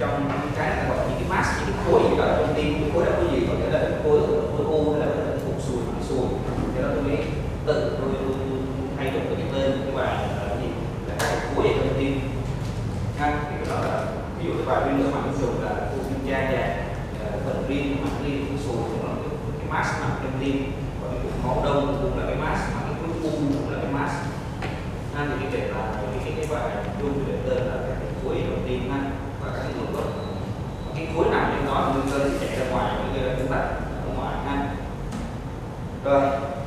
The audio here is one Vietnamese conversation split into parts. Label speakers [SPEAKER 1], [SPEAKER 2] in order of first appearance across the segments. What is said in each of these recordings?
[SPEAKER 1] trong cái gọi là những cái mass, những cái khối gì đó trong tim. Cái khối đó có gì, có thể là cái khối u hay là cái cục sùi, cho đó tôi mới tự tôi thay đổi cái tên cái bài là gì, là các khối ở trong tim ha. Thì cái đó là ví dụ cái bài viên nữa mà mình dùng là u tim cha và phần riêng mạng riêng cái sùi cũng là cái mass nằm trong tim, và cái cục máu đông cũng là cái mass, mà cái khối u cũng là cái mass ha. Thì cái việc là cái bài chung để tên là cái khối đầu tiên ha, và các nguồn gốc cái khối nào trong đó nguy cơ sẽ chạy ra ngoài, nguy cơ chúng ta ở ngoài ha. Rồi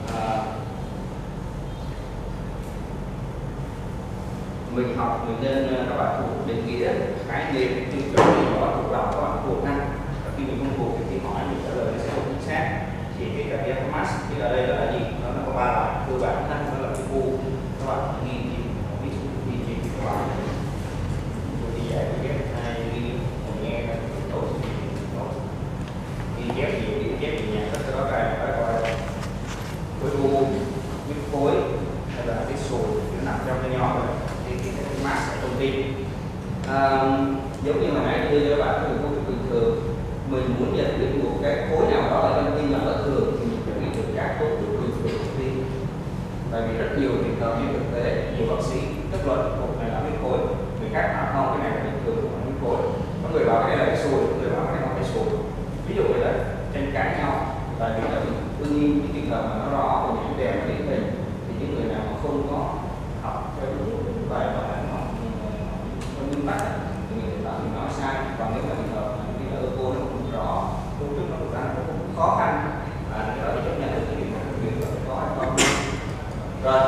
[SPEAKER 1] mình học mình nên các bạn thuộc định nghĩa khái niệm tiêu chuẩn gì đó thuộc lòng các bạn thuộc ha, và khi mình không thuộc thì khi hỏi mình trả lời nó sẽ không chính xác. Thì cái cardiac mass thì ở đây là gì, nó có ba loại cơ bản ha, đó là cái u các bạn ghi ví dụ ghi các bạn tôi đi dạy cái ghép hai ghi mình nghe tốt ghi ghép nhiều ghi ghép nhiều nhà rất đó ra phải coi khối u huyết khối hay là cái sùi nó nằm trong cái nhóm rồi thì cái mass ở trong tim. Giống như hồi nãy tôi đưa cho các bạn cái công việc bình thường, mình muốn nhận biết một cái khối nào đó ở trong tim là bất thường thì mình phải biết được các khối bình thường trong tim. Tại vì rất nhiều trường hợp như thực tế nhiều bác sĩ kết luận một này là huyết khối, người khác nói không cái này là bình thường, không phải huyết khối, có người bảo cái này là cái sùi, có người bảo cái này là cái sùi, ví dụ vậy đó, tranh cãi nhau. Tại vì là đương nhiên cái trường hợp mà nó rõ và những đèn nó điển hình thì những người nào mà không có học theo đúng bài bản học theo nguyên tắc thì người ta thì nói sai. Còn nếu mà trường hợp như là cô nó không rõ, công thức nó ra nó cũng khó khăn, cái đó thì chấp nhận được cái việc là có hay không. Rồi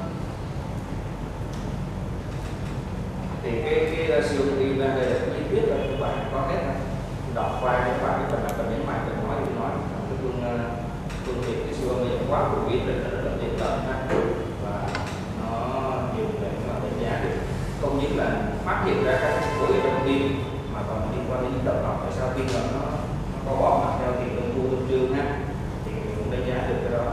[SPEAKER 1] thì cái siêu tim đây là cái lý thuyết là các bạn có hết này, đọc qua các bạn cái phần là cần nhấn mạnh cần nói thì nói cái phương tiện cái siêu âm này quá phổ biến rồi, rất là tiện lợi và nó nhiều để mà đánh giá được không những là phát hiện ra các khối ở trong tim mà còn liên quan đến những động học tại sao tim nó có bỏ mặt theo thì tương tu tương trương ha, thì cũng đánh giá được cái đó.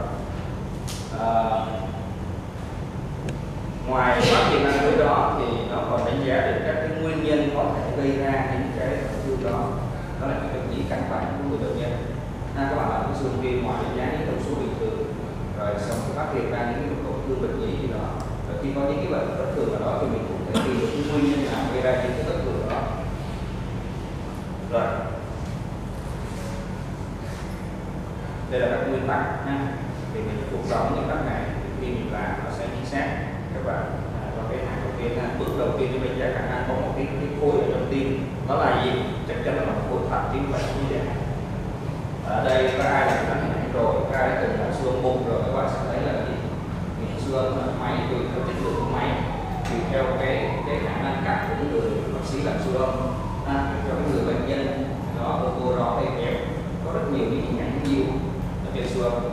[SPEAKER 1] Ngoài phát hiện ra cái đó thì nó còn đánh giá được các cái nguyên nhân có thể gây ra những cái tổn thương đó, đó là những bệnh lý căn bản của người bệnh nhân. Các bạn làm cái siêu âm tim ngoài đánh giá những thông số bình thường rồi xong phát hiện ra những cái tổn thương bệnh lý gì đó, và khi có những cái bệnh bất thường ở đó thì mình cũng thể tìm được cái nguyên nhân nào gây ra những cái bất thường đó. Rồi đây là các nguyên tắc ha, thì mình thuộc lòng những tắc này khi mình làm nó sẽ chính xác các bạn. Và cái hàng đầu tiên bước đầu tiên chúng mình đánh giá khả năng có một cái khối ở trong tim, nó là gì? Chắc chắn là một khối thận tim phải như vậy. Ở đây có ai là đã hình rồi, có ai đã từng làm siêu âm bụng rồi, các bạn sẽ thấy là gì? Siêu âm máy tùy theo chất lượng của máy, tùy theo cái khả năng cắt của những người bác sĩ làm siêu âm, cho cái người bệnh nhân đó ở cô đó đây kéo có rất nhiều những hình ảnh nhiều ở trên siêu âm.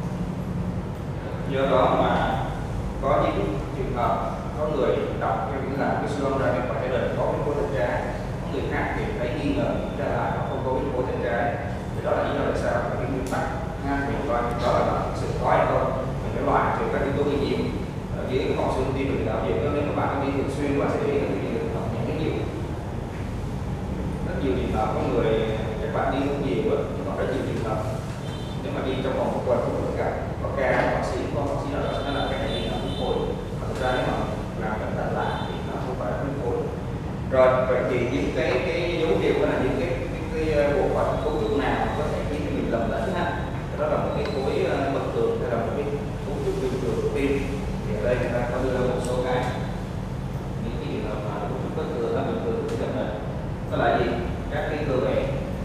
[SPEAKER 1] Do đó mà có những trường hợp có người đọc theo những là cái siêu âm ra kết quả gia đình có cái khối thận trái, có người khác thì thấy nghi ngờ ra là nó không có cái khối thận trái. Thì đó là lý do tại sao cái nguyên tắc mình coi đó là sự có hay không, mình phải loại trừ các yếu tố gây nhiễm dưới cái vòng siêu tim mình đạo diễn. Nếu các bạn có đi thường xuyên bạn sẽ thấy là cái trường hợp những nhiều rất nhiều trường hợp có người các bạn đi không nhiều nhưng mà rất nhiều trường hợp nếu mà đi trong vòng một tuần cũng gặp có ca bác sĩ nào đó nó là cái này là huyết khối, mà thực ra nếu mà làm cẩn thận lại thì nó không phải là huyết khối. Rồi vậy thì những cái dấu hiệu đó là những cái bộ phận cấu trúc nào có thể khiến cho mình lầm lẫn ha, đó là một cái khối bất thường hay là một cái cấu trúc bình thường của tim. Thì ở đây người ta có đưa ra một số cái những cái trường hợp mà cấu trúc bất thường là bình thường của bệnh nhân, đó là gì? Các cái cơ bè.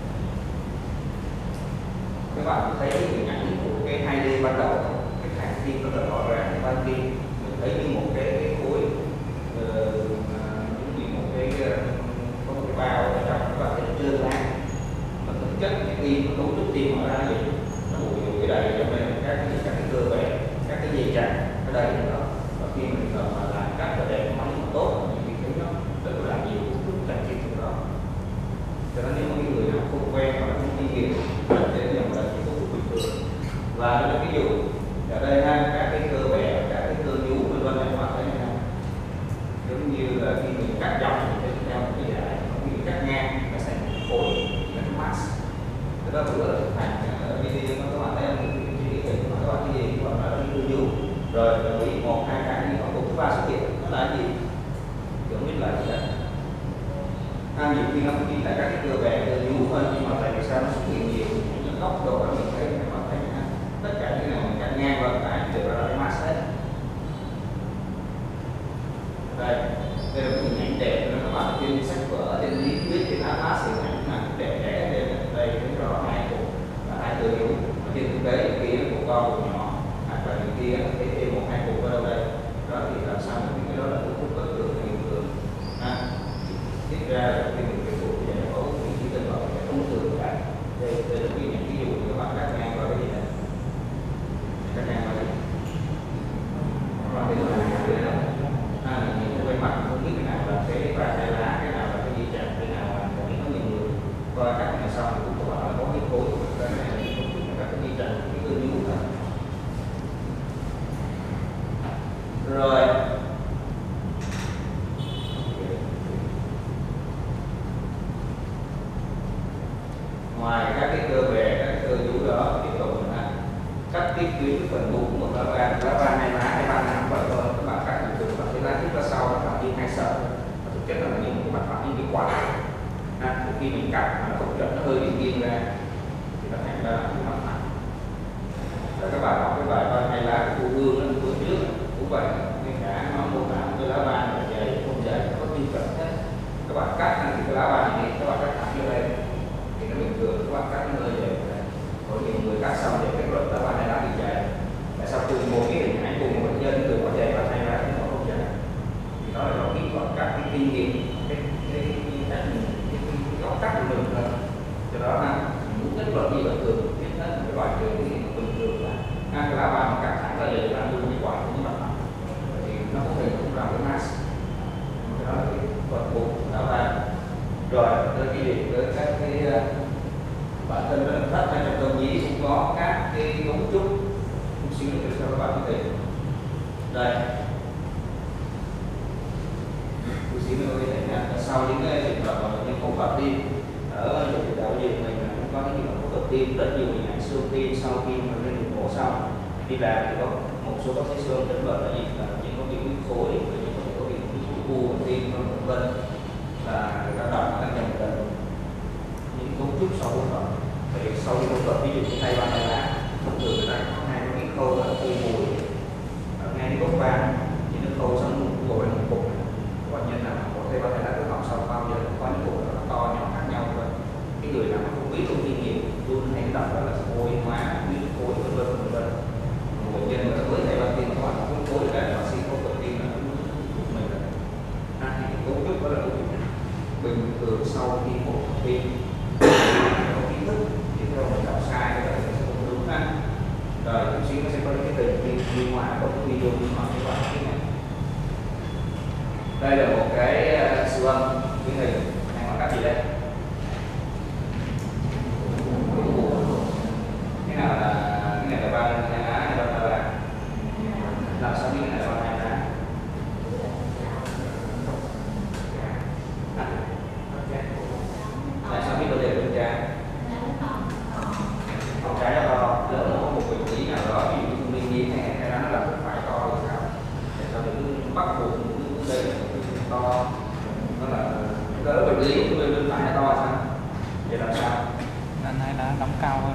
[SPEAKER 1] Các bạn thấy cái hình ảnh của cái 2D ban đầu, cái thằng tim rất là rõ ràng, ban tim mình thấy như một cái khối giống như một cái có một cái bao ở trong, các bạn thấy trơn lan, mà thực chất cái tim cấu trúc tim ở ra gì nó bụi cái đầy trong đây các cái cơ bè, các cái dây chằng ở đây đó, và khi mình mà làm cắt và đẹp nó tốt thì thấy nó rất là nhiều cấu trúc chằng tim đó. Cho nên nếu mà cái người nào không quen hoặc là không kinh nghiệm để nhận là những cấu trúc bình thường. Và nó ví dụ ở đây ha, các cái cơ bè, các cái cơ nhú vân vân các bạn thấy ha, giống như là khi mình cắt dọc thì theo một cái dạng, khi mình cắt ngang nó Đó bữa thực hành video các bạn thấy các bạn cái gì các bạn nói là lưu rồi bị một hai cái gì còn thứ ba xuất hiện nó là gì tưởng biết là gì đó nhiều khi nó chỉ là các cái cơ bè cơ nhú thôi, nhưng mà tại vì sao nó xuất hiện nhiều những góc độ đó mình thấy các bạn thấy tất cả những này mình cắt ngang qua cái đều là cái mask hết. Đây là cái hình ảnh đẹp nó các bạn trên sách vở trên lý thuyết trên atlas thì ảnh mà đẹp đẽ đây thấy rõ hai cục và hai cơ nhú trên thực tế kia cục to cục nhỏ hoặc là những kia thấy thêm một hai cục ở đâu đây đó thì làm sao mình biết cái đó là cấu trúc bất thường hay bình thường tiếp ra là khi mình cái cục giải phẫu thì chỉ cần vào cái thông thường cả đây là cái những ví dụ các bạn cắt ngang qua cái gì này cắt ngang qua đây và cái thứ này những cái mặt không biết cái nào là cái và cái lá cái nào là cái gì chặt cái nào là cái có nhiều người qua cắt này xong thì cũng các bạn là có cái khối cái này là không biết là cái gì chặt cái cơ nhú thôi. Rồi ngoài các cái cơ bè các cái cơ nhú đó tiếp tục là cắt tiếp tuyến cái phần bụng của lá van hai má hay ba nắm vậy thôi các bạn cắt từ từ cái lá tiếp ra sau là bạn đi hai sợi thực chất là như một cái mặt phẳng như cái quả khi mình cắt mà nó không chuẩn nó hơi bị nghiêng ra thì nó thành ra là cái mặt phẳng. Rồi các bạn học cái bài van hai lá của cô Hương đó bữa trước cũng vậy, ngay cả nó mô tả cái lá van là dày không dày có tiêu chuẩn hết. Các bạn cắt thì cái lá van này các bạn cắt thẳng vô đây thì nó bình thường, các bạn cắt nó hơi dày. Có nhiều người cắt xong để kết luận lá van này đã bị dày. Tại sao cùng một cái hình ảnh cùng một bệnh nhân từ có dày và hai lá thì nó không dày? Thì đó là do kỹ thuật cắt cái kinh nghiệm cái góc cắt của mình thôi. Do đó là muốn kết luận gì bình thường biết hết cái loại trừ cái bình thường là cái lá van cắt thẳng ra để làm luôn cái quả như mặt phẳng thì nó có thể cũng làm cái mask. Đó là cái phần bụng lá van. Rồi tới cái gì tới các cái bản thân nó thất hay trong tâm lý cũng có các cái cấu trúc một xíu nữa cho các bạn có thể đây một xíu nữa có thể nha. Sau những cái trường hợp mà những phẫu thuật tim ở bệnh viện Đại học mình cũng có những phẫu thuật tim rất nhiều hình ảnh xương tim sau khi mà lên được mổ xong đi làm thì có một số bác sĩ xương kết luận là gì là những có bị khối những có bị u tim vân vân là người ta đọc các nhầm lẫn những cấu trúc sau phẫu thuật. Thì sau khi phẫu thuật ví dụ như thay van hai lá thông thường người ta có hai cái khâu là khâu mùi ở ngay cái gốc van những cái khâu xong gội một cục bệnh nhân nào có thay van hai lá cứ học xong bao giờ có những cục nó to nhỏ khác nhau thôi. Cái người nào không biết không kinh nghiệm luôn hay đọc đó là oxy hóa huyết khối vân vân bệnh nhân mà mới thay van tim các bạn không khối là bác sĩ phẫu thuật tim là mình là thì cấu trúc đó là cấu trúc bình thường sau khi phẫu thuật tim có kiến thức thì theo mình đọc sai thì sẽ không đúng ha. Rồi chút xíu nó sẽ có những cái tình liên ngoài có cái video liên quan đến cái này. Đây là một cái siêu âm cái hình này có cách gì đây? Cái nào là cái này là van hai lá hay là làm sao biết cái này là van hai lá? Tại sao biết có thể bên trái? Con trái nó to, lớn nó có một vị trí nào đó ví dụ như không liên nhiên hay nó là phải to rồi sao? Để sao mình bắt buộc cái đây là to, nó là cỡ bệnh lý của bên phải là to sao? Vậy làm sao?
[SPEAKER 2] Anh ấy đã đóng cao hơn.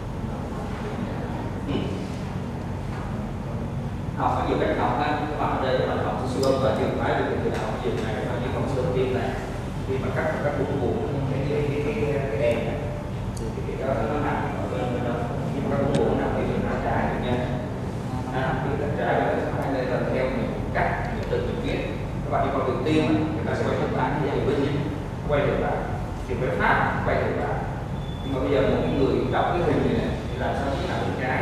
[SPEAKER 1] Học có nhiều cách học ha, các bạn ở đây các bạn học siêu âm và trường phái được từ nào trường này và những con siêu âm tim này khi mà các vùng cái đèn này thì cái đó nó nằm ở bên đó nhưng mà các vùng nằm ở bên trái được nha. Khi bên trái và bên phải đây là theo mình cắt những từ mình viết các bạn đi con đường tim người ta sẽ quay ngược lại như vậy bên nhìn quay ngược lại thì với pháp quay ngược lại. Nhưng mà bây giờ một người đọc cái hình này thì làm sao biết là bên trái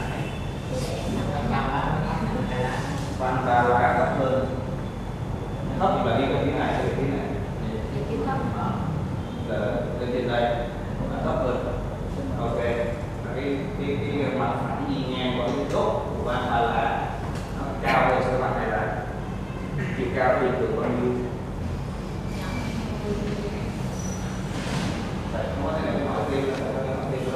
[SPEAKER 1] van ba lá thấp hơn thấp nhưng mà đi vào phía này thì phía này là lên trên đây là thấp hơn. Ok cái mặt phẳng đi ngang qua cái chốt của van ba lá nó cao hơn so với van hai lá. Chiều cao thì thường bao nhiêu? Đấy, không có thể nào hỏi thêm là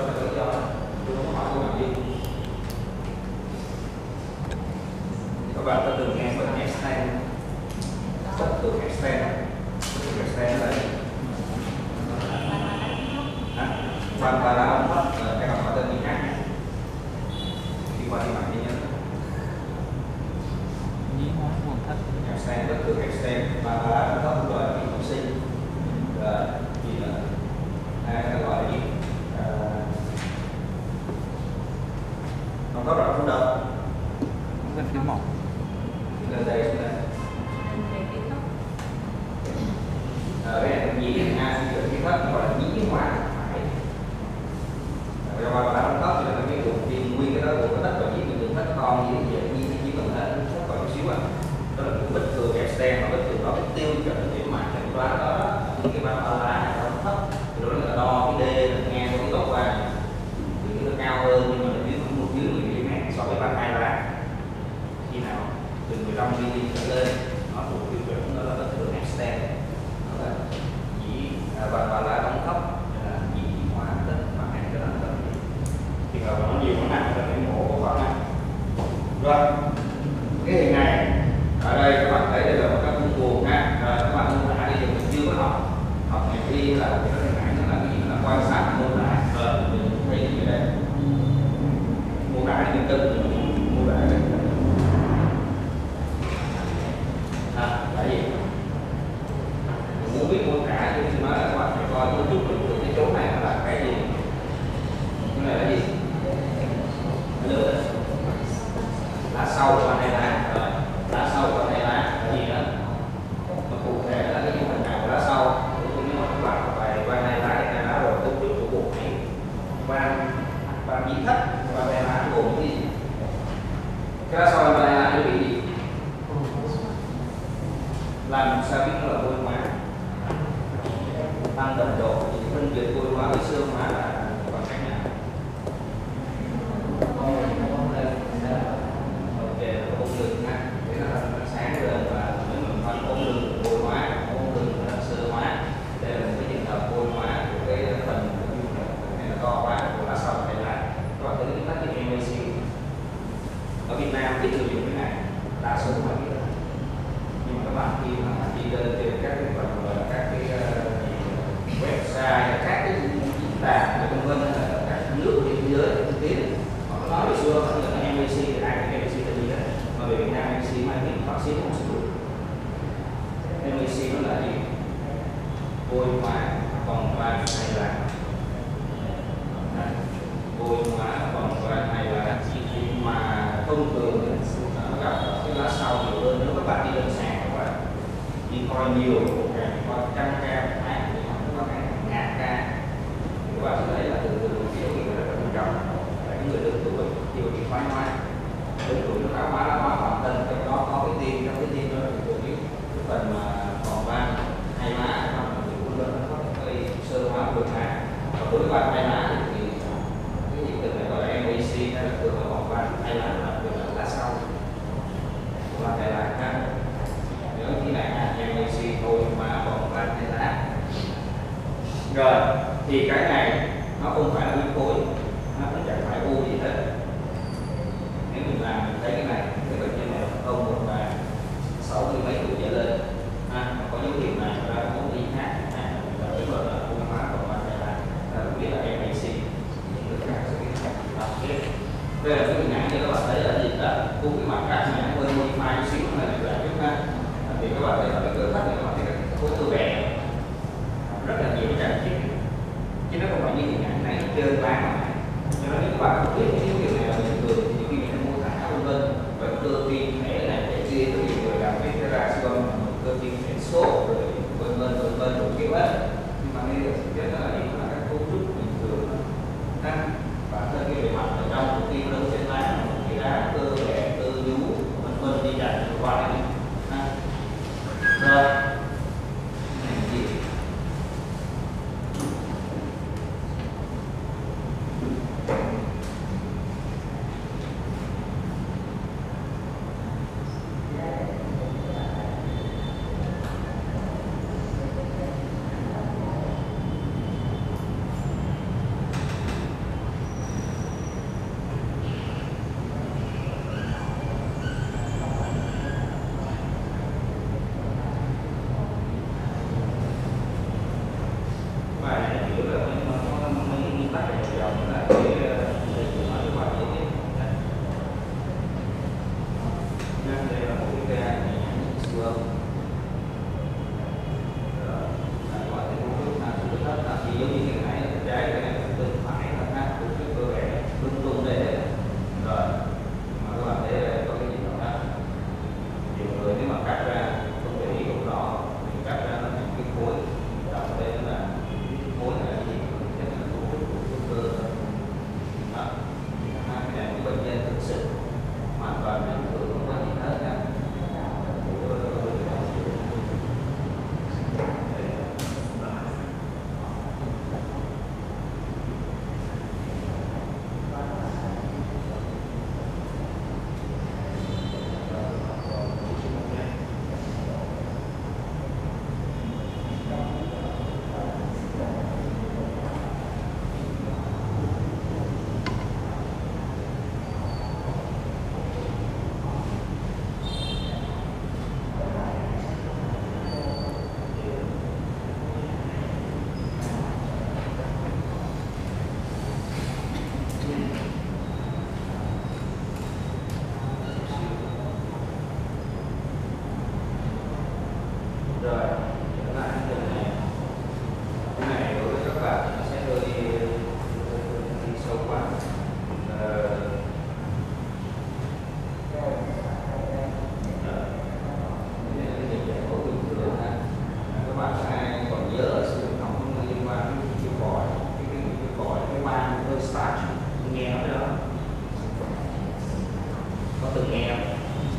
[SPEAKER 1] van ba lá ống thấp, các bạn có tên gì khác nhé. Đi qua đi mặt đi nhé.
[SPEAKER 2] nhĩ hóa quần thất.
[SPEAKER 1] Extend bất cứ extend van ba lá ống thấp rồi bị học sinh gì nữa, ta gọi là gì, không có rõ không đâu.
[SPEAKER 2] Bên phía một.
[SPEAKER 1] Lên đây xuống đây. Cái này là nhĩ ha, cái thấp gọi là nhĩ hóa phải. Rồi qua lá ống thấp thì là cái vùng viên nguyên cái đó của cái thấp và nhĩ đường thấp con như vậy, như chỉ cần hết còn chút xíu đó là cái bất thường extend mà bất thường đó cái tiêu chuẩn để mà chẩn đoán đó những cái van ba lá này nó thấp thì đó là đo cái d nghe cái góc qua thì nó cao hơn nhưng mà nó dưới một dưới 10 mm so với van hai lá. Khi nào từ 15 mm trở lên nó thuộc tiêu chuẩn đó là bất thường extend, đó là chỉ van ba lá đóng thấp là nhĩ hóa tất và hai cái đó là thì nó nhiều nó nặng là cái mổ của bạn này. Rồi cái hình này ở đây các bạn thấy đây là một cái khung buồn ha, các bạn mô tả đi thì mình chưa có học ngày thi là cái hình ảnh nó là cái gì, là quan sát mô tả mình thấy như đây mô tả thì mình tự mô tả đây là gì mình muốn biết mô tả thì mình nói là các bạn phải coi một chút được cái chỗ này nó là cái gì, cái này là gì, lửa lá sau của này là lá sau của này là cái gì đó, mà cụ thể là cái hình nào của lá sau. Nếu mà các bạn phải qua này lá rồi cấu trúc của bộ này van nhĩ thất và này lá gồm cái gì, cái lá sau và này lá nó bị gì, làm sao biết nó là vôi hóa, tăng tần độ thì phân biệt vôi hóa với xương hóa là bằng cách nào. Ống lưng ha, thế nó sáng lên và nếu mình phân ống lưng vôi hóa, ống lưng là sơ hóa. Đây là một cái trường hợp vôi hóa của cái phần này nó to quá của lá sau này là các bạn thấy cái tách cái MAC ở Việt Nam ít người dùng cái này, đa số các bạn biết rồi. Nhưng mà các bạn khi mà đi lên trên các cái phần các cái website các cái diễn đàn vân vân là các nước trên thế giới tiên tiến họ có nói về xưa là MAC thì ai cái MAC là gì đó, mà về Việt Nam MAC mai biết bác sĩ không sử dụng. MAC nó là gì, vôi hóa vòng van hay là vôi hóa vòng van hay là mà thông thường gặp cái lá sau nhiều hơn. Nếu các bạn đi lên sàn các bạn đi coi nhiều qua trăm ca tháng thì họ có hàng ngàn ca, các bạn sẽ thấy là từ biểu hiện rất là nghiêm trọng. Những người lớn tuổi thì bị thoái hóa, lớn tuổi nó lão hóa bản thân, trong đó có cái tim, trong cái tim đó thì cái phần mà còn van hai má nó cũng lớn, nó có cái sơ hóa vôi hóa. Và đối với van hai má thì cái hiện tượng này gọi là MAC, hay là thường là vòng van hai má là lá sau của van hai lá ha. Nhớ cái này ha, MAC vôi hóa vòng van hai lá. Rồi thì cái này nó không phải là huyết khối, nó cũng chẳng phải u gì hết. Nếu mình làm mình thấy cái này, cái bệnh nhân này không một và 60 mấy tuổi trở lên có dấu hiệu này ra muốn đi hát và cái gọi là u hóa vòng van hai lá, cũng biết là MAC. Đây là cái hình ảnh như các bạn thấy là gì đó, cũng cái mặt cắt này hơi modify một xíu này là trước ha, thì các bạn thấy là cái cơ thắt này, các bạn thấy cái khối cơ bè rất là nhiều trang thiết chứ nó không phải như hình ảnh này chơi bán mà. Cho nên nếu các bạn không biết cái điều này là bình thường thì khi mình mô tả vân vân về cơ tim thể này thể kia, cái gì rồi làm cái ra siêu âm cơ tim thể số rồi vân vân rồi kiểu hết, nhưng mà đây là thực chất là gì, là các cấu trúc bình thường ha. Bản thân cái bề mặt ở trong của tim lớn trên lá là một cái đá cơ bè, cơ vú vân vân đi dần qua đây ha. Rồi này gì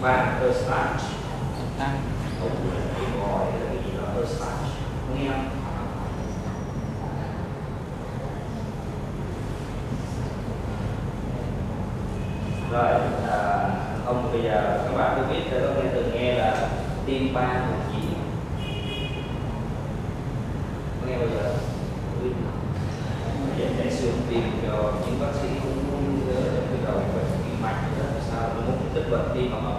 [SPEAKER 1] van Eustache.
[SPEAKER 2] Tăng.
[SPEAKER 1] Đúng rồi, cái gọi là cái gì đó Eustache, nghe không? Rồi, ông bây giờ các bạn có biết có nghe từng nghe là timpan là gì? Có nghe bao giờ? Vậy để xương tim cho những bác sĩ cũng muốn cái đầu bệnh tim mạch đó, sao nó muốn tích bệnh tim mà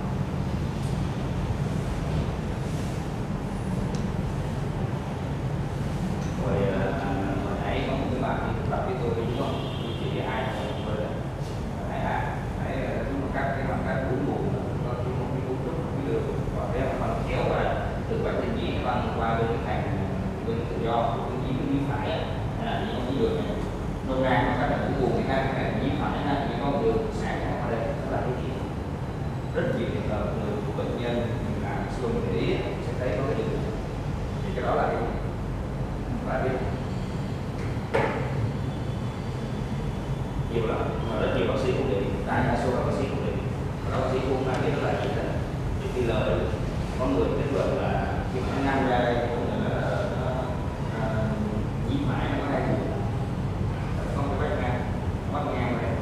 [SPEAKER 1] rồi hồi nãy có một cái bạn đi tập với tôi đúng không? Chỉ ai thôi là hãy chúng một cách bằng cách uống bụng có cái một cái uống chút cái đường và cái bằng kéo và từ bạch tinh nhĩ băng qua bên cái thành bên tự do của cái nhĩ phải là đi không đường này nôn ra nó các là uống bụng cái nhĩ phải ha chỉ có một đường sáng ở đây đó là cái gì rất nhiều trường hợp người bệnh nhân làm siêu âm để ý sẽ thấy có cái đường thì cái đó là cái nhiều lắm mà rất nhiều bác sĩ cũng để đại đa số các bác sĩ cũng để các bác sĩ cũng đã biết là gì là cái lời có người kết luận là khi mà nó ngang ra đây cũng là nhĩ phải nó có hai vùng không cái vách ngang bắt ngang này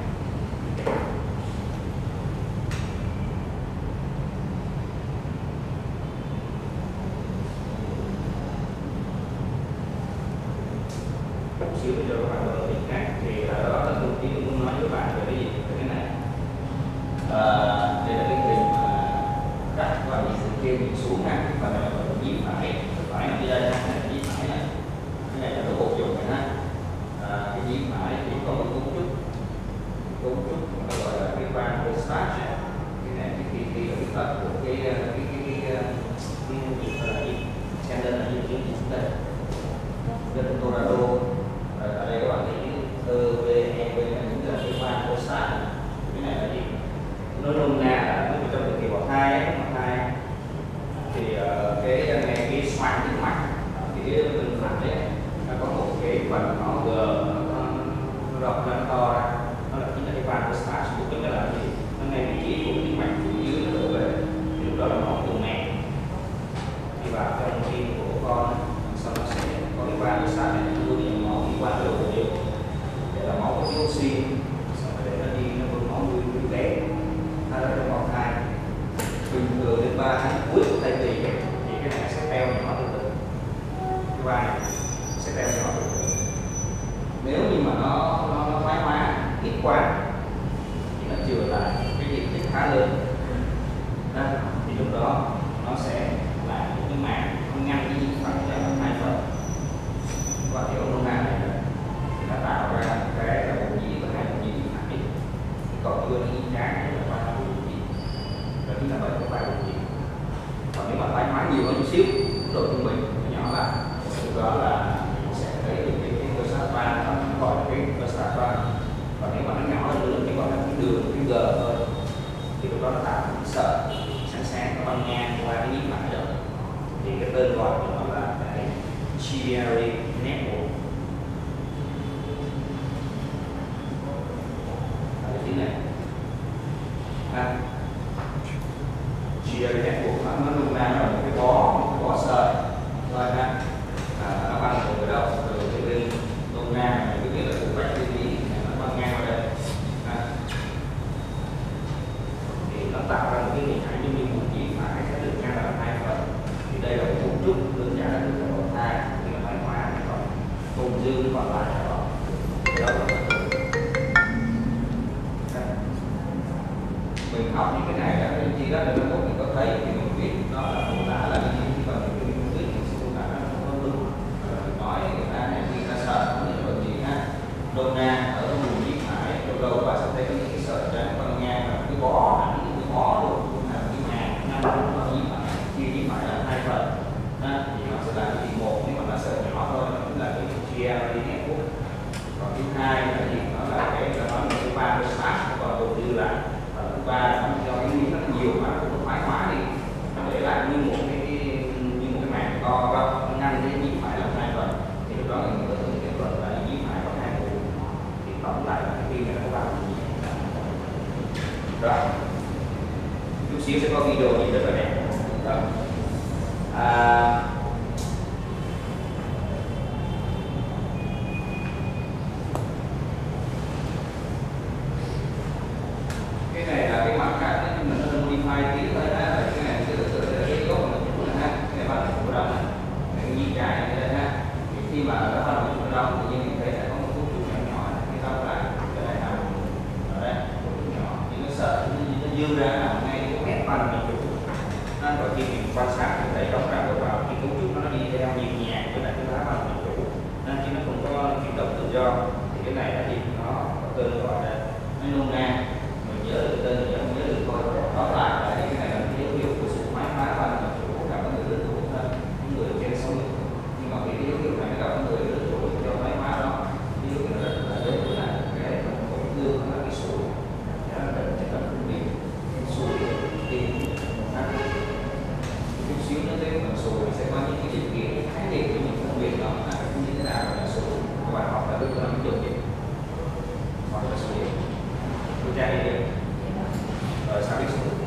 [SPEAKER 1] một xíu bây giờ các bạn có thể khác thì đó là thông tin tôi muốn nói với các bạn về cái gì về cái này. Đây là cái hình cắt và bị sự kia bị xuống ha và là nhĩ phải nằm đây ha nhĩ phải này cái này là nó bộ dụng này ha cái nhĩ phải thì có một cấu trúc nó gọi là cái van Eustache cái này khi ở cái tận của cái xem đây là những chúng đây gần Tornado ở đây các bạn thấy EVEV là những là cái van Eustache cái này là gì nó nôm na là nó trong thời kỳ bào thai thì cái xoang tĩnh mạch phía bên phải đấy nó có một cái phần nó nó rộng ra to ra nó là chính là cái van Eustache tức là gì nó ngay vị trí của tĩnh mạch phía dưới nó đổ về thì lúc đó là máu từ mẹ đi vào trong tim của con sau nó sẽ có cái van Eustache này nó đưa nhiều máu đi qua cái đầu đều để là máu có oxy sau đó để nó đi nó bơm máu nuôi bé nó đã trong bào thai bình thường đến 3 tháng cuối của thai kỳ thì cái này sẽ teo nhỏ từ từ cái van này sẽ teo nhỏ từ từ nếu như mà nó thoái hóa ít quá thì nó chừa lại cái diện tích khá lớn đó, thì lúc đó nó sẽ là những cái màng không ngăn cái nhĩ phải ra làm hai phần và hiểu nôm na này thì nó tạo ra cái là một nhĩ và hai nhĩ phải còn đưa nó nhĩ tráng là ba bộ nhĩ đó chính là 7,3 bộ nhĩ còn nếu mà thoái hóa nhiều hơn chút xíu độ trung bình nhỏ lại lúc đó là sẽ thấy được cái Eustache van nó gọi là cái Eustache van còn nếu mà nó nhỏ hơn nữa thì gọi là cái đường cái G thôi thì lúc đó nó tạo cái sợi sáng nó băng ngang qua cái nhĩ phải rồi thì cái tên gọi của nó là cái ciliary network cái tiếng này ciliary network nó nôm na là một cái bó sợi rồi ha nó băng từ đâu từ cái bên nôm na này cái nghĩa là từ vách bên nhĩ nó băng ngang vào đây thì nó tạo ra một cái hình ảnh như một nhĩ phải sẽ được ngăn làm hai phần thì đây là một cấu trúc đơn giản là từ bào thai thì là thoái hóa còn tồn dư còn lại là đó là mình học những cái này là cái chi đó để nó mình có thấy thì mình biết nó là mô tả là cái gì và mình không biết mình sẽ mô tả nó không đúng nói người ta này khi ta sợ không biết là gì ha nôm na ở vùng nhĩ phải đâu đâu và sẽ thấy cái sợi trắng băng ngang và cái bó cái bó luôn là cái màng ngăn ở nhĩ phải chia nhĩ phải là hai phần thì nó sẽ là cái một nhưng mà nó sợi nhỏ thôi nó là cái ciliary network còn thứ hai là gì nó là cái nó là cái van Eustache còn tồn dư lại và thứ ba là do cái nhĩ nó nhiều mà nó thoái hóa đi để lại như một cái màng to rộng nó ngăn cái nhĩ phải làm hai phần thì lúc đó mình có thể kết luận là nhĩ phải có hai vùng thì tóm lại là cái phim này nó vào rồi chút xíu sẽ có video gì rất là đẹp. Đó. Cái này là cái mặt khác nhưng mình hơi modify tí thôi ha. Cái này cái gốc là chủ ha, cái này bắt đầu đó này như dài như thế ha. Khi mà nó bắt đầu chủ đó thì mình thấy là có một chút nhỏ nhỏ cái đó là cái này nằm ở đây nhỏ thì nó sợ nó dư ra nằm ngay cái mép van mình chủ. Và khi mình quan sát thì thấy rõ ràng vào cái cấu trúc nó đi theo nhịp nhàng với lại cái lá van mình chủ, nên khi nó không có chuyển động tự do thì cái này là gì nó có tên gọi là nó nôm na. Mình nhớ được tên thì không nhớ được thôi. Đó lại là cái này là cái dấu hiệu của sự thoái hóa van mình chủ gặp ở người lớn tuổi hơn, những người trên 60. Nhưng mà cái dấu hiệu này nó gặp ở người lớn tuổi do thoái hóa đó, cái dấu hiệu rất là lớn là cái tổn thương là cái sụi, đó là cái tổn thương sụi tim chút xíu nữa tới phần sụi sẽ có những cái định nghĩa khái niệm của những phân biệt đó là như thế nào là sụi. Các bạn học là biết là nó dùng gì hoặc là sụi tôi tra đi được rồi sao biết sụi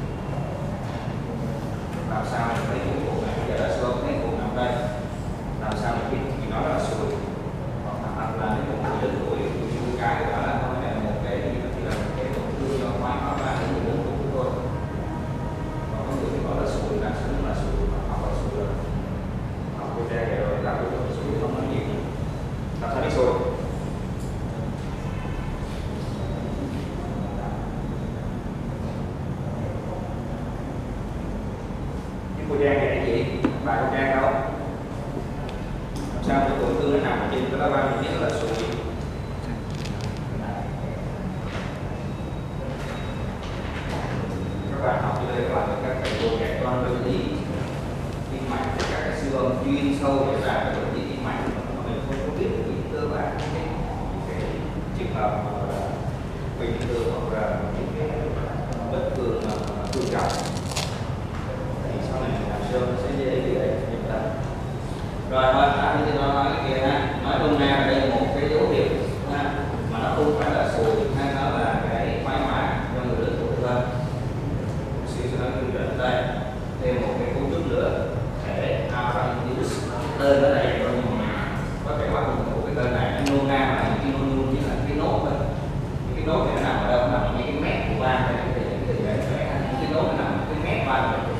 [SPEAKER 1] làm sao mình thấy cái cục này bây giờ đã sâu cái cục nằm đây làm sao mình biết thì nó là sụi hoặc là nếu một người lớn tuổi như cái đó là không phải là một cái gì đó thì là một cái tổn thương do thoái hóa van đến người lớn tuổi thôi. Còn có người thì gọi là sụi là sụi hoặc là sụi rồi học cô tra rồi làm cái sụi không nói gì làm sao biết sụi. Cô Trang này cái gì? Bài cô Trang đâu? Làm sao cái tổn thương nó nằm ở trên cái lá van mình biết là sụi. Các bạn học ở đây các bạn các thầy cô dạy con bệnh lý tim mạch, các cái siêu âm chuyên sâu để ra cái bệnh lý tim mạch mà mình không có biết được những cơ bản cái trường hợp bình thường hoặc là những cái bất thường thường trọng. Sau này làm sơ sẽ dễ bị nhập tâm. Rồi thôi, như tôi nói cái kia ha, nói nôm na ở đây một cái dấu hiệu ha, mà nó không phải là sụi hay nó là cái thoái hóa cho người lớn tuổi hơn. Xíu sẽ nói quy trình đây, thêm một cái cấu trúc nữa để Avantius tên ở đây có nhiều có thể bắt một cái tên này nôm na mà cái nôm chỉ là cái nốt thôi. Cái nốt này nó nằm ở đâu? Nó nằm ở cái mép của van này, cái nốt nó nằm ở cái mép van này.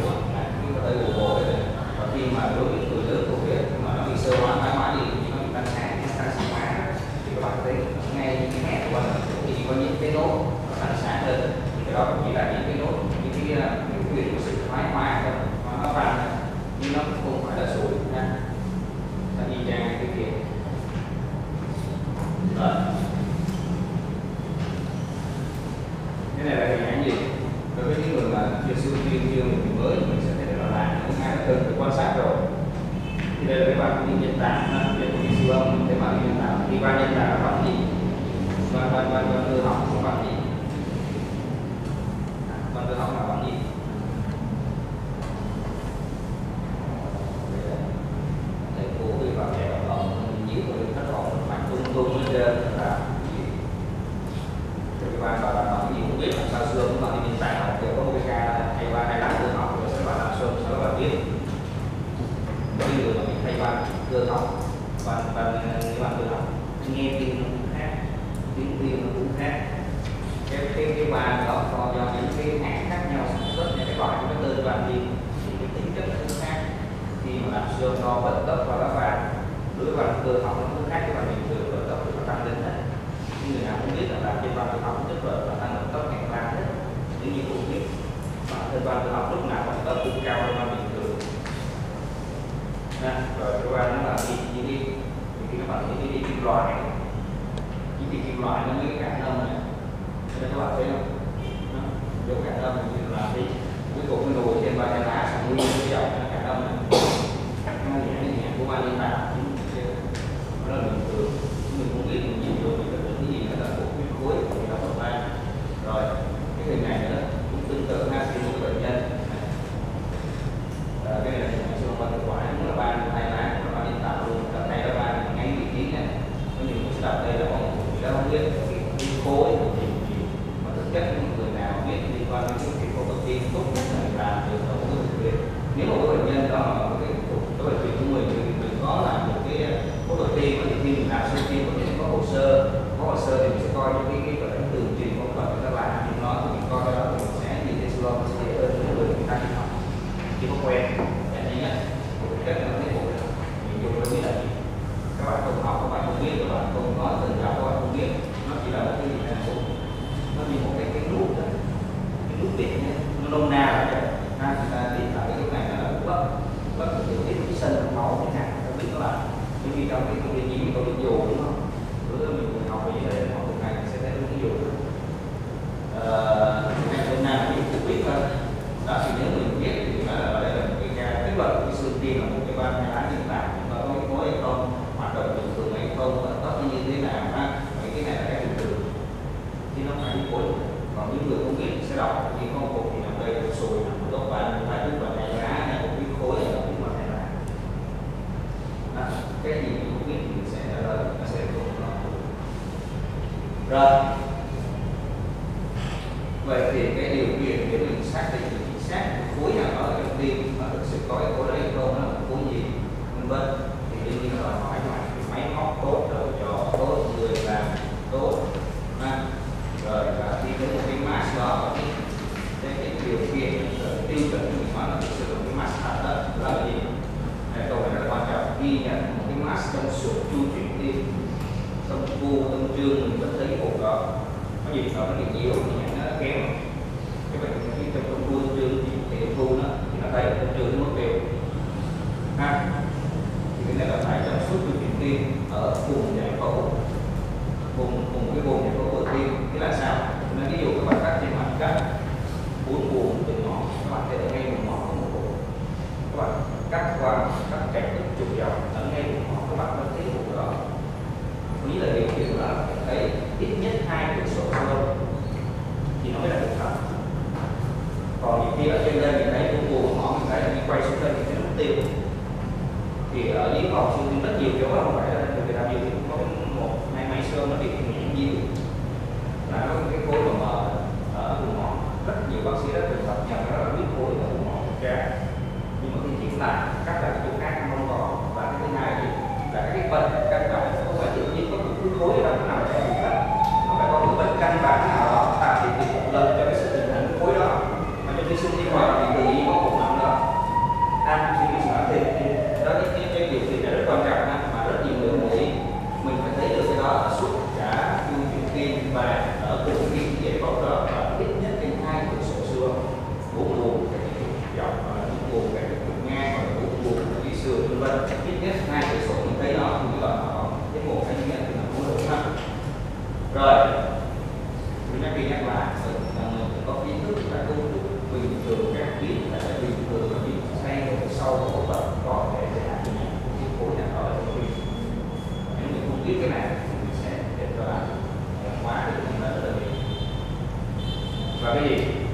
[SPEAKER 1] Và khi mà đối với người lớn tuổi mà nó bị sơ hóa thoái hóa đi thì nó bị tăng sáng hóa thì các bạn thấy ngay cái mép của mình thì có những cái nốt nó tăng sáng hơn thì cái đó chỉ là những cái nốt những cái biểu hiện của sự thoái hóa thôi nó vàng nhưng nó không phải là sụi nha. Ta đi ra cái kia rồi cái này là hình ảnh gì đối với những người mà chưa siêu chuyên chưa người mới mình sẽ thấy là lại những hai từng phải quan sát rồi. Thì đây là cái bàn đi nhân tạo để đi siêu âm cái bàn nhân tạo thì ban nhân tạo là bằng gì ban cơ học là bằng gì ban cơ học là bằng gì để cô đi vào trẻ ở nhiều người nó còn mạnh tung lên trên là cái ban gọi là bằng gì không biết làm sao xưa cũng bằng đi nhân tạo để có một cái ca hay ba hay làm cơ học rồi sẽ bảo làm sớm sau đó biết cái người mà mình thay ban cơ học ban cơ học nghe tiếng nó cũng khác tiếng tim nó cũng khác cái ban đó do những cái hãng khác nhau sản xuất những cái loại cái tên ban đi thì cái tính chất nó cũng khác. Khi mà làm siêu đo vận tốc và các bạn đối với ban cơ học nó cũng khác với ban bình thường vận tốc thì nó tăng lên hết. Người nào cũng biết là làm trên ban cơ học nhất là tăng vận tốc ngày ba hết. Nếu như cũng biết bản thân ban cơ học lúc nào vận tốc cũng cao hơn ban bình thường. Rồi các bạn nó là những cái các bạn những cái kim loại nó mới cản âm này cho nên các bạn thấy không dấu cản âm như là đi cuối cùng cái nồi trên ba cái lá xong nguyên cái dòng nó cản âm này nó nhẹ của ban liên tạo nó là bình thường mình cũng biết mình nhìn rồi mình biết cái gì nó là một cái khối thì nó còn ba. Rồi cái hình này nữa cũng tương tự ha khi một bệnh nhân cái này là siêu âm thực quản nó là ban hai lá nó ban liên tạo luôn ở đây là ban ngay vị trí này có nhiều người đọc đây là có một người đã không biết cái khối thì mà thực chất những người nào biết liên quan đến cái phẫu thuật tim tốt nhất là coi những cái gọi là tường truyền phẫu thuật cho các bạn nhưng nó thì mình coi cái đó thì mình sẽ nhìn thấy siêu âm sẽ dễ hơn những người người ta chỉ học chưa có quen. Cái thứ nhất cái là cái bộ mình dùng nó biết là gì, các bạn không học các bạn không biết, các bạn không có từng gặp các bạn không biết, nó chỉ là một cái gì là nó như một cái nút đó, cái nút điện nhé, nó nôm na là vậy. Chúng ta tìm lại cái lúc này là bất tiểu tiết sân máu chẳng hạn, các biết các bạn như khi trong cái công viên nhí có video đúng không, bữa mình cùng học về như thế học từng ngày sẽ thấy cái ví dụ hôm nay mình cũng biết thôi đó, thì nếu mình biết thì nói là đây là một cái kết luận cái xương tim là một cái van hai lá nhân tạo, nó có cái khối hay không, hoạt động bình thường hay không, nó như thế nào ha, cái này là cái bình thường thì nó phải đi khối. Còn những người không biết sẽ đọc thì không phục thì nằm đây một sùi nằm một góc bàn hai đứa và hai lá hay một cái khối ở những mặt này là cái gì mình không biết thì mình sẽ trả lời, nó sẽ thuộc nó. Rồi vậy thì cái điều kiện để mình xác định được chính xác khối nào đó ở trong tim mà thực sự có cái khối đấy hay không, nó là khối gì vân vân, thì đương nhiên nó đòi hỏi là máy móc tốt, đầu trò tốt, người làm tốt rồi và khi đến một cái mass đó cái điều kiện tiêu chuẩn mình nói là thực sự là cái mass thật đó là gì, câu này rất là quan trọng. Ghi nhận một cái mass trong suốt chu chuyển tim, trong vô tâm trương mình vẫn thấy ổ đó có nhịp thở nó bị yếu thì nó kém, cái bệnh khi trong vô tâm trương thì thu nó thì nó thấy tâm trương nó mất đều thì cái này là phải trong suốt chu chuyển tim ở vùng giải phẫu, vùng cái vùng giải phẫu của tim. Thế là sao? Nên ví dụ các bạn cắt trên mặt cắt 4 vùng từng ngón, các bạn thấy ở ngay vùng ngón có một vùng, các bạn cắt qua cắt kẹp trục dọc ở ngay vùng ngón các bạn vẫn thấy vùng đó. Ý là điều kiện là phải thấy ít nhất 2 cửa sổ siêu thì nó mới là được thật. Còn nhiều khi ở trên đây mình thấy vùng vùng ngón mình thấy là mình quay xuống đây mình thấy nó tiêu, thì ở dưới phòng siêu tim rất nhiều chỗ không phải là người ta nhiều thì cũng có một hai máy siêu nó bị nhãn nhiều là nó cái khối mà mở ở vùng ngón, rất nhiều bác sĩ đã từng tập nhầm đó là biết khối ở vùng ngón ra, nhưng mà khi chuyển lại cắt lại cái chỗ khác không có. Và cái thứ hai là cái bệnh căn bản không phải tự nhiên có một cái khối đó nó nằm ở đây khác, nó phải có một bệnh căn bản nào đó tạo điều kiện thuận lợi cho cái sự hình thành khối đó, mà trong cái xương tim ngoài thì tự nhiên có một nằm đó thì mình sẽ nói thì đó cái điều kiện này rất quan trọng mà rất nhiều người không nghĩ. Mình phải thấy được cái đó ở suốt cả chu chuyển tim và ở cùng cái giải phẫu đó và ít nhất trên 2 cửa sổ xương, 4 vùng cái trục dọc và 4 vùng cái trục ngang và 4 vùng cái xương vân vân, ít nhất 2 cửa sổ mình thấy nó thì mới gọi là cái một hay nhất thì nó cũng được ha. Rồi mình nhắc lại mình có kiến thức là công thức bình thường các biết là bình thường là bị thay sau phẫu thuật có thể để hạn chế cái khối nào đó ở trong tim. Nếu mình không biết cái này thì mình sẽ để cho bạn hóa được chúng ta rất là nhiều. Và cái gì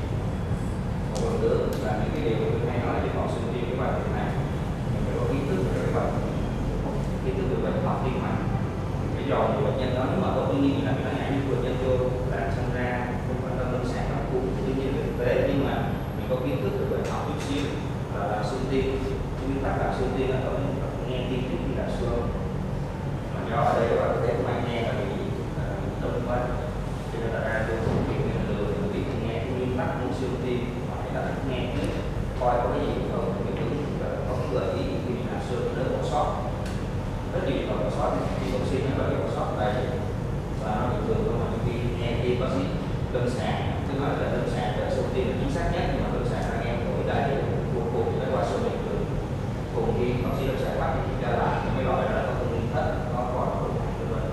[SPEAKER 1] một lần nữa là những cái điều tôi hay nói với học sinh viên các bạn thế này, mình phải có kiến thức về cái bệnh, kiến thức về bệnh học tim mạch. Cái dò của bệnh nhân đó nếu mà có tuy nhiên là mình nói như bệnh nhân vô là sinh ra không quan tâm lâm sàng nó cũng tuy nhiên về thực tế, nhưng mà mình có kiến thức về bệnh học chút xíu là làm xương tim, nguyên tắc làm xương tim là có nghe tim trước khi làm xương, mà do ở đây các bạn có thể không ai nghe là bị đông quá, cho nên là ra vô không biết người lừa người biết nghe cái nguyên tắc của xương tim mà phải là nghe trước coi có cái gì không, mình cũng có cái gợi ý khi mình làm xương nó bỏ sót rất nhiều còn bỏ sót thì oxy nó là bỏ sót đây và nó bình thường thôi, mà khi nghe tim bác sĩ lâm sàng tức là lâm sàng là xương tim là chính xác nhất, nhưng mà lâm sàng là nghe mỗi đại diện của cuộc đã qua số bình thường cùng khi bác sĩ lâm sàng bắt thì kiểm tra lại mới loại ra có thông tin thất có còn vân vân.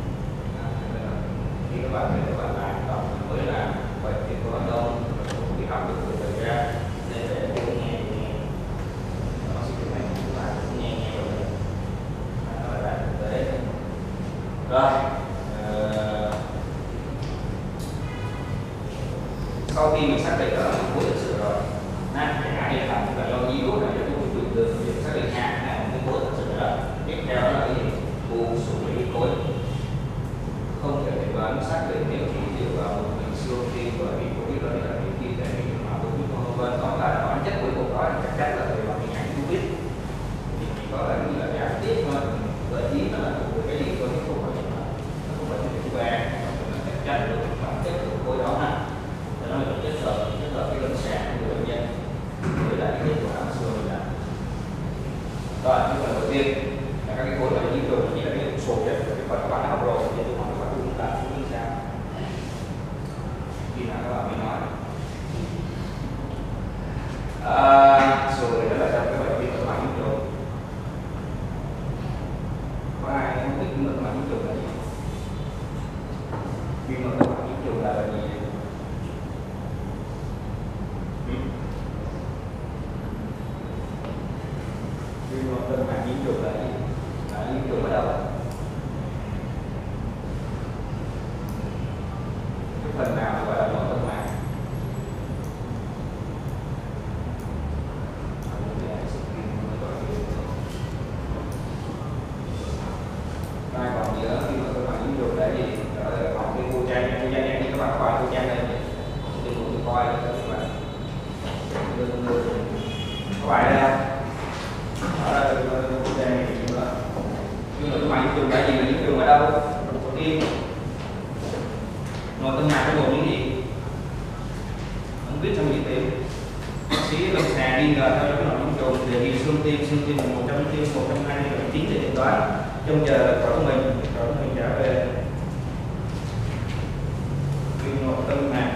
[SPEAKER 1] Khi các bạn làm tập mới làm vậy thì có đâu cái học được thời gian nên để nghe bác sĩ cái này các bạn nghe rồi nó là thực tế. Rồi sau khi mình xác định đó là một khối thực sự rồi, chẳng hạn như là chúng ta do nhiễu là do cái bình thường việc xác định hạng là một cái khối thực sự rồi. Tiếp theo đó là cái gì? Bù xử lý khối, không thể để đoán xác định nếu chỉ dựa vào một mình siêu tim bởi vì khối đó là những kim thể mà tôi biết không vân. Tóm lại là bản chất cuối cùng đó là chắc chắn là về mặt hình ảnh không biết, thì chỉ có là như là gián tiếp thôi, gợi ý nó là cái gì thôi chứ không phải nó không phải cái thứ ba, nó phần nào gọi là nội tâm mạng. Ai còn nhớ khi mà các bạn ứng dụng để gì học cái cô trang đi các bạn coi cô trang đây đừng có coi các bạn có bài đây không ở đây cô trang này nhưng mà các bạn ứng dụng để gì là ứng dụng ở đâu đầu tiên nội tâm mạng có gồm những gì không biết trong gì tìm bác sĩ lâm sàng nghi ngờ theo dõi nội dung trùng đề nghị xương tim là một trong tim 129 để chẩn đoán trong giờ của mình trả về viêm nội tâm mạng.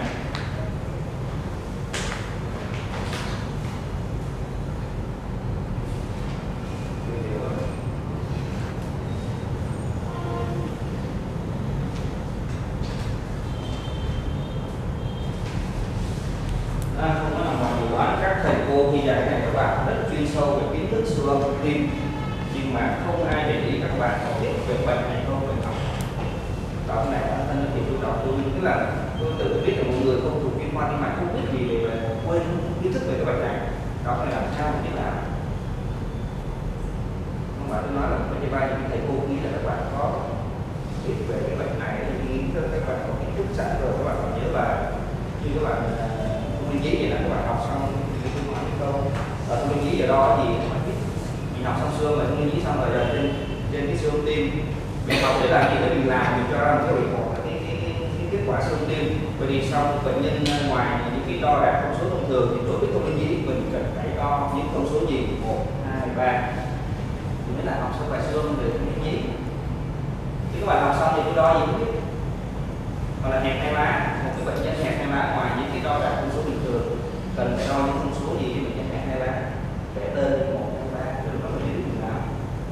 [SPEAKER 1] Không có nằm ngoài dự đoán, các thầy cô khi dạy này các bạn rất chuyên sâu về kiến thức siêu âm tim, nhưng mà không ai để ý các bạn có biết về bệnh này không bệnh học. Đó này bản thân thì tôi đọc tôi tức là tôi tự biết là một người không thuộc chuyên khoa nhưng mà không biết gì về quên kiến thức về cái bệnh này. Đó là làm sao để biết làm. Nhưng mà tôi nói là bây giờ những thầy cô nghĩ là các bạn có biết về cái bệnh này, nghĩ các bạn có kiến thức sẵn rồi, các bạn còn nhớ bài như các bạn nguyên lý vậy là các bạn học xong thì tôi hỏi câu ở nguyên lý ở đó thì mình học xong xương mà nguyên lý xong rồi trên cái siêu âm tim mình học để làm gì để mình làm mình cho ra một cái report cái kết quả siêu âm tim. Bởi vì sau bệnh nhân ngoài những cái đo đạt thông số thông thường thì đối với nguyên lý mình cần phải đo những thông số gì 1, 2, 3 thì mới là học xong bài siêu âm về nguyên lý. Thì các bạn học xong thì cái đo gì cũng biết, hoặc là hẹp hai má, một cái bệnh nhân hẹp hai má ngoài những cái đo đạt thông số bình thường cần phải đo những thông số gì để bệnh nhân hẹp hai má, vẽ tên 1, 2, 3 rồi lúc đó mình biết mình làm.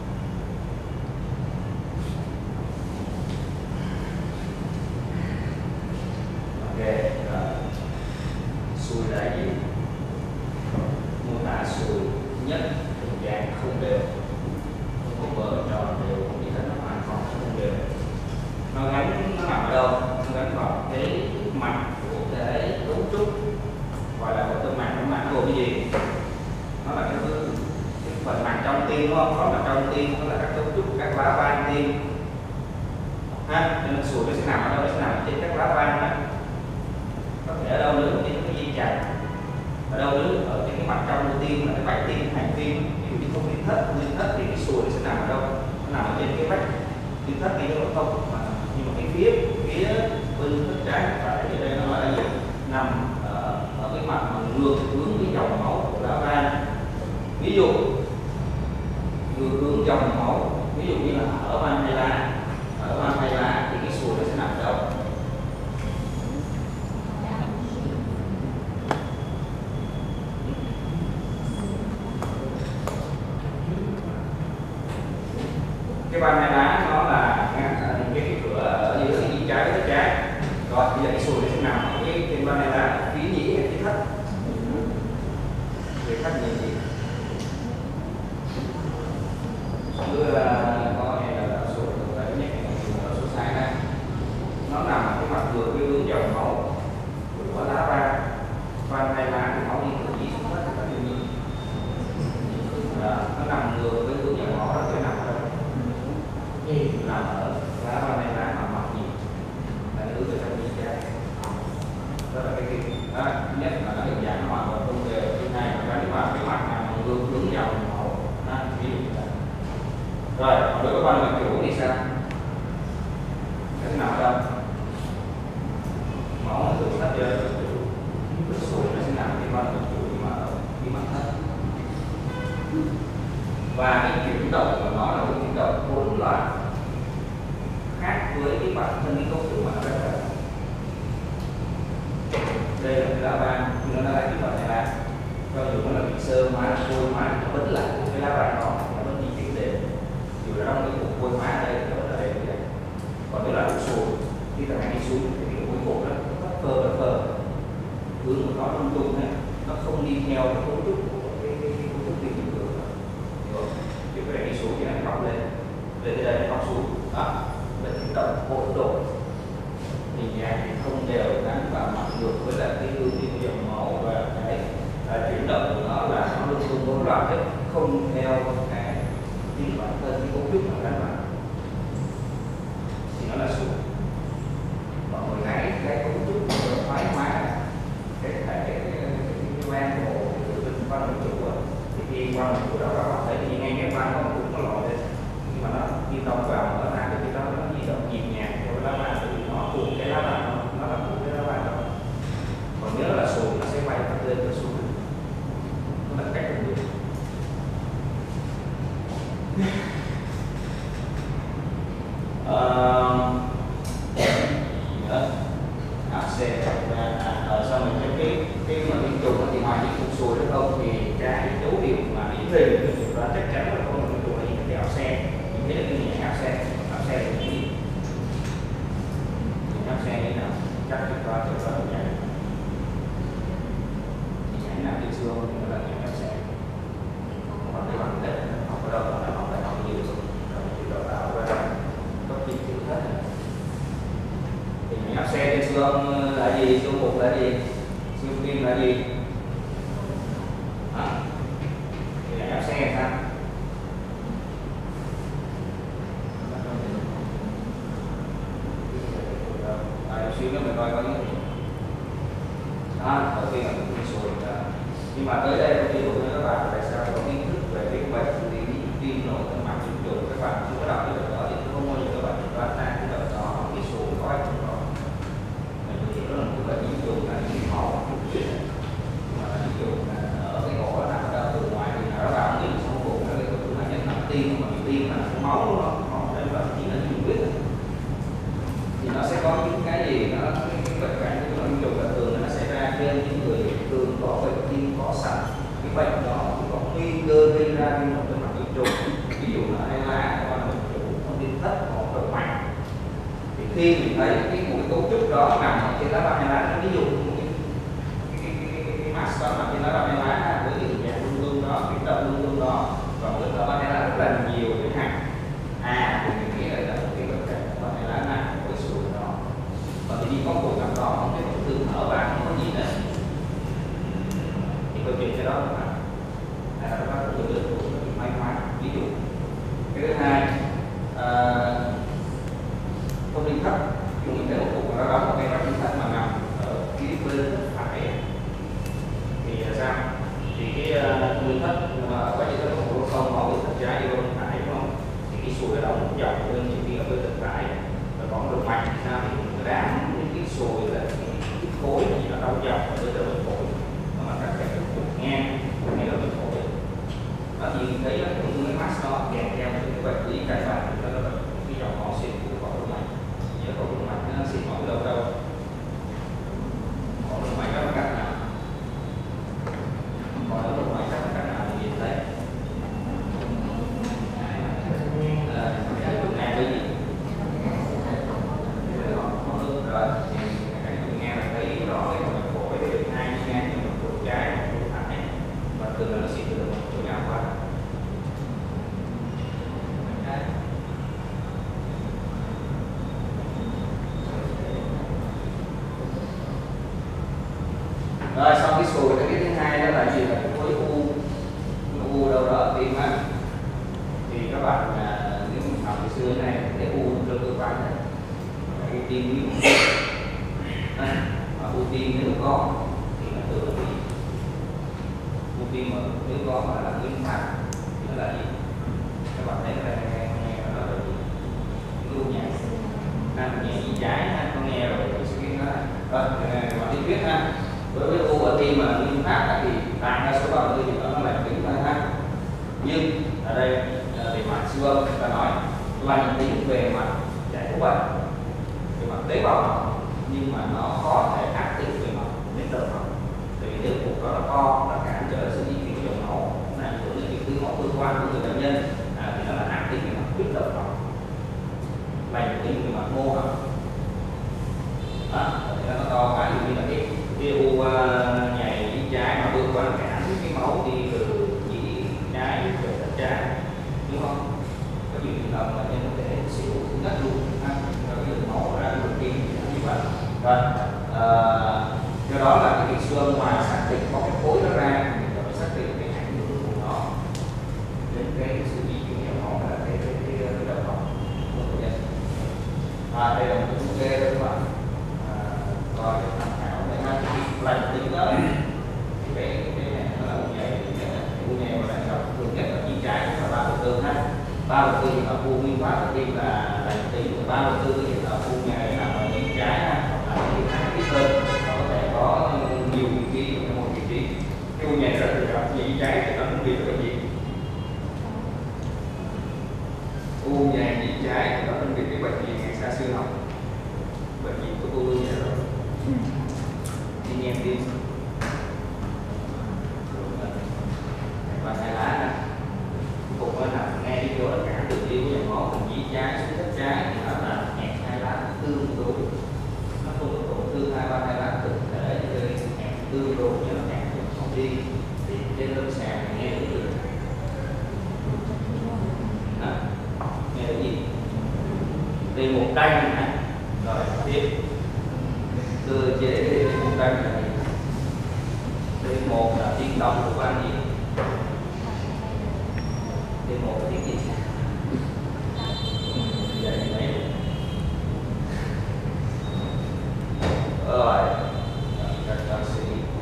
[SPEAKER 1] Ok, xùi là gì? Mô tả xùi nhất hình dạng không đều, không có bờ tròn đều, không chỉ là nó hoàn toàn không đều. Nó nằm ở đâu? Nó gắn vào cái mặt của cái cấu trúc gọi là nội tâm mạng. Nội mạng gồm cái gì? Nó là cái phần màng trong tim đúng không? Có mặt trong tim nó là các cấu trúc các lá van tim ha, nên sùi nó sẽ nằm ở đâu? Nó sẽ nằm trên các lá van đó. Có thể ở đâu nữa? Trên cái dây chằng. Ở đâu nữa? Ở trên cái mặt trong của tim là cái vảy tim, hành tim. Ví dụ như không liên thất thì cái sùi nó sẽ nằm ở đâu? Nó nằm ở trên cái vách liên thất hay nó không? Nhưng mà cái phía bên thất trái phải ở đây nó nói là gì? Nằm ở cái mặt mà ngược hướng cái dòng máu của lá van. Ví dụ ngược hướng dòng máu, ví dụ như là ở van hai lá thì cái sùi nó sẽ nằm ở đâu? Cái van hai lá nó là cái cửa ở giữa cái trái với trái. Rồi bây giờ cái sùi nó sẽ nằm ở cái trên van hai lá, phía nhĩ hay phía thất? Về thất là gì? Có nghe là số nhé, số sai đây. Nó nằm ở cái mặt ngược cái hướng dòng máu của lá van. Van hai lá thì máu đi từ nhĩ xuống thất là đương nhiên. Nó nằm ngược với hướng dòng máu đó sẽ nằm ở đâu? Nằm ở lá van hai lá mà mặt gì? Là hướng về trong nhĩ trái. Đó là cái gì? Đó, thứ nhất là nó hình dạng nó hoàn toàn không đều. Thứ hai là cái mặt nào ngược hướng dòng máu. Ví dụ như vậy. Rồi, còn đối với quan mạch chủ thì sao? Nó sẽ nằm ở đâu? Máu nó từ thất ra cái sùi nó sẽ nằm cái quan mạch chủ nhưng mà ở cái mặt thất. Và cái chuyển động của nó là một chuyển động hỗn loạn khác với cái bản thân cái cấu trúc mà nó đã ra. Đây là cái lá van, nhưng nó là cái phần này là cho dù nó là bị sơ hóa, vôi hóa, nó vẫn là cái lá van đó, nó vẫn di chuyển đều. Dù là trong cái cục vôi hóa ở đây, nó vẫn ở đây như vậy. Còn nếu là ụ sùi, khi ta hay đi xuống thì cái cuối cùng nó phất phơ, hướng của nó lung tung này, nó không đi theo cái cấu trúc của cái cấu trúc tim bình thường. Rồi, thì cái này đi xuống thì nó cong lên tới đây nó cong xuống, đó, là chuyển động hỗn độn, hình dạng thì không đều. siêu âm là gì, siêu mục là gì, siêu phim là gì? Hả? Thì là ép xe sao? Xíu nữa mình coi có những gì đó. Đầu tiên là mình đi sùi, nhưng mà tới đây tôi ví dụ như các bạn tại sao có kiến thức về cái bệnh thì tim nổi tâm mạch tinh trùng, các bạn chưa có đọc cái bệnh đó thì không bao giờ các bạn đoán ra cái bệnh đó cái sùi có hay không có. Mình nghĩ đó là một bệnh nhiễm trùng là nhiễm máu nhưng mà ví dụ là ở cái ổ nằm ở đâu từ ngoài thì nó vào những sông bụng nó gây tổn thương nhất là tim, mà tim là máu luôn đó, máu để bệnh chỉ là nhiễm huyết thì nó sẽ có những cái gì nó cái bệnh cảnh của nó trùng là thường nó xảy ra trên những người thường có bệnh tim có sẵn. Cái bệnh đó có nguy cơ gây ra viêm nội tâm mạch nhiễm trùng, ví dụ là hay lá hoặc là nó đi thất hoặc động mạch. Thì khi mình thấy một cái cấu trúc đó nằm ở trên lá bạc hay lá, ví dụ cái mass đó nằm trên lá bạc hay lá với cái hình dạng luôn luôn đó, cái động luôn luôn đó, và với lá bạc hay lá rất là nhiều cái hạt thì mình nghĩ là cái bệnh cảnh của bạc hay lá nằm với sùi đó. Và thì đi có cuộc gặp đó không cái tổn thương thở vào không có gì nữa thì câu chuyện cái đó là nó có được may mắn. Ví dụ cái thứ hai thông tin thấp, dùng mình thấy một cục nó đóng một cái thông tin thấp mà nằm ở phía bên phải thì là sao? Thì cái thông tin thấp mà có những cái một không máu từ thấp trái đi bên phải đúng không? Thì cái sùi nó đóng dọc bên chỉ khi ở bên bên phải và có một động mạch thì sao? Thì người ta những cái sùi là cái khối gì nó đau dọc ở bên bên phổi mà các cái cục ngang ngay ở bên phổi. Đó thì mình thấy là cái cái mass nó kèm theo cái bệnh lý cài bản đó là cái dòng máu xịt của cổ động mạch. Nhớ cổ động mạch nó xịt máu đâu đâu, cổ động mạch đó là cách nào, còn cổ động mạch đó là cách nào thì nhìn thấy cái cục ngang với gì rồi cái cục ngang là thấy rõ cái động phổi cái đường hai ngang nhưng mà cục trái cục phải và thường là nó xịt từ chỗ nào qua. Rồi sau cái sùi cái thứ hai đó là gì, là cái khối u đâu đó ở tim á. Thì các bạn nếu mình học từ xưa này cái u trong cơ quan này u tim mà u tim nếu có thì nó thường là gì? U tim mà nếu có mà là nguyên phát thì nó là gì? Các bạn thấy nghe nó là gì? U nhẹ nhẹ gì trái con nghe rồi thì sẽ biết nó rồi bạn đi biết ha. Đối với u ở tim mà nguyên phát thì đại đa số bao nhiêu thì nó lành tính thôi ha. Nhưng ở đây về mặt siêu âm ta nói lành tính về mặt giải phẫu bệnh, về mặt tế bào học, nhưng mà nó có thể ác tính về mặt nền tảng học. Tại vì nếu cục đó là to, nó cản trở sự di chuyển của dòng máu, làm ảnh hưởng đến việc tứ máu cơ quan của người bệnh nhân, thì nó là ác tính về mặt huyết động học, lành tính về mặt mô học. Thì nó to quá, như là cái u nhảy trái mà vượt qua cản cái máu đi từ chỉ trái về thận trái, đúng không? Có nhiều trường hợp là nhân có thể xỉu ngất luôn, cái lượng máu ra được tim như vậy. Rồi do đó là cái việc siêu âm ngoài xác định có cái khối nó ra thì mình phải xác định cái ảnh hưởng của nó đến cái sự di chuyển dòng máu là cái động mạch của bệnh nhân. Đây là một cái thống kê đó các bạn. Rồi để tham khảo để lành tính đó thì cái này nó là u nhảy, u nhảy mà lại gặp thường nhất là chỉ trái là 3/4 ha. 3/4 thì là u nguyên phát ở tim là lành tính, 3/4 thì là u nhảy là ở chỉ trái ha, hoặc là cái ít hơn, nó có thể có nhiều vị trí ở một vị trí. Cái u nhảy rất là gặp chỉ trái thì nó cũng biệt cái gì? U nhảy chỉ trái thì nó phân biệt cái bệnh gì ngày xa xưa học, bệnh gì của u nhảy rồi đi nghe tim và hai lá nè, cục nó nằm ngay cái chỗ là cản đường đi của dòng máu từ chỉ trái xuống thất trái thì nó là hẹp hai lá tương đối, nó không có tổn thương hai lá thực thể cho nên hẹp tương đối như là hẹp không đi thì trên lâm sàng nghe được gì? Nghe được gì? Đây một đanh này rồi tiếp cơ chế để cung tranh này. D1 là tiếng động của anh gì? D1 là tiếng gì? Vậy mấy rồi các bác sĩ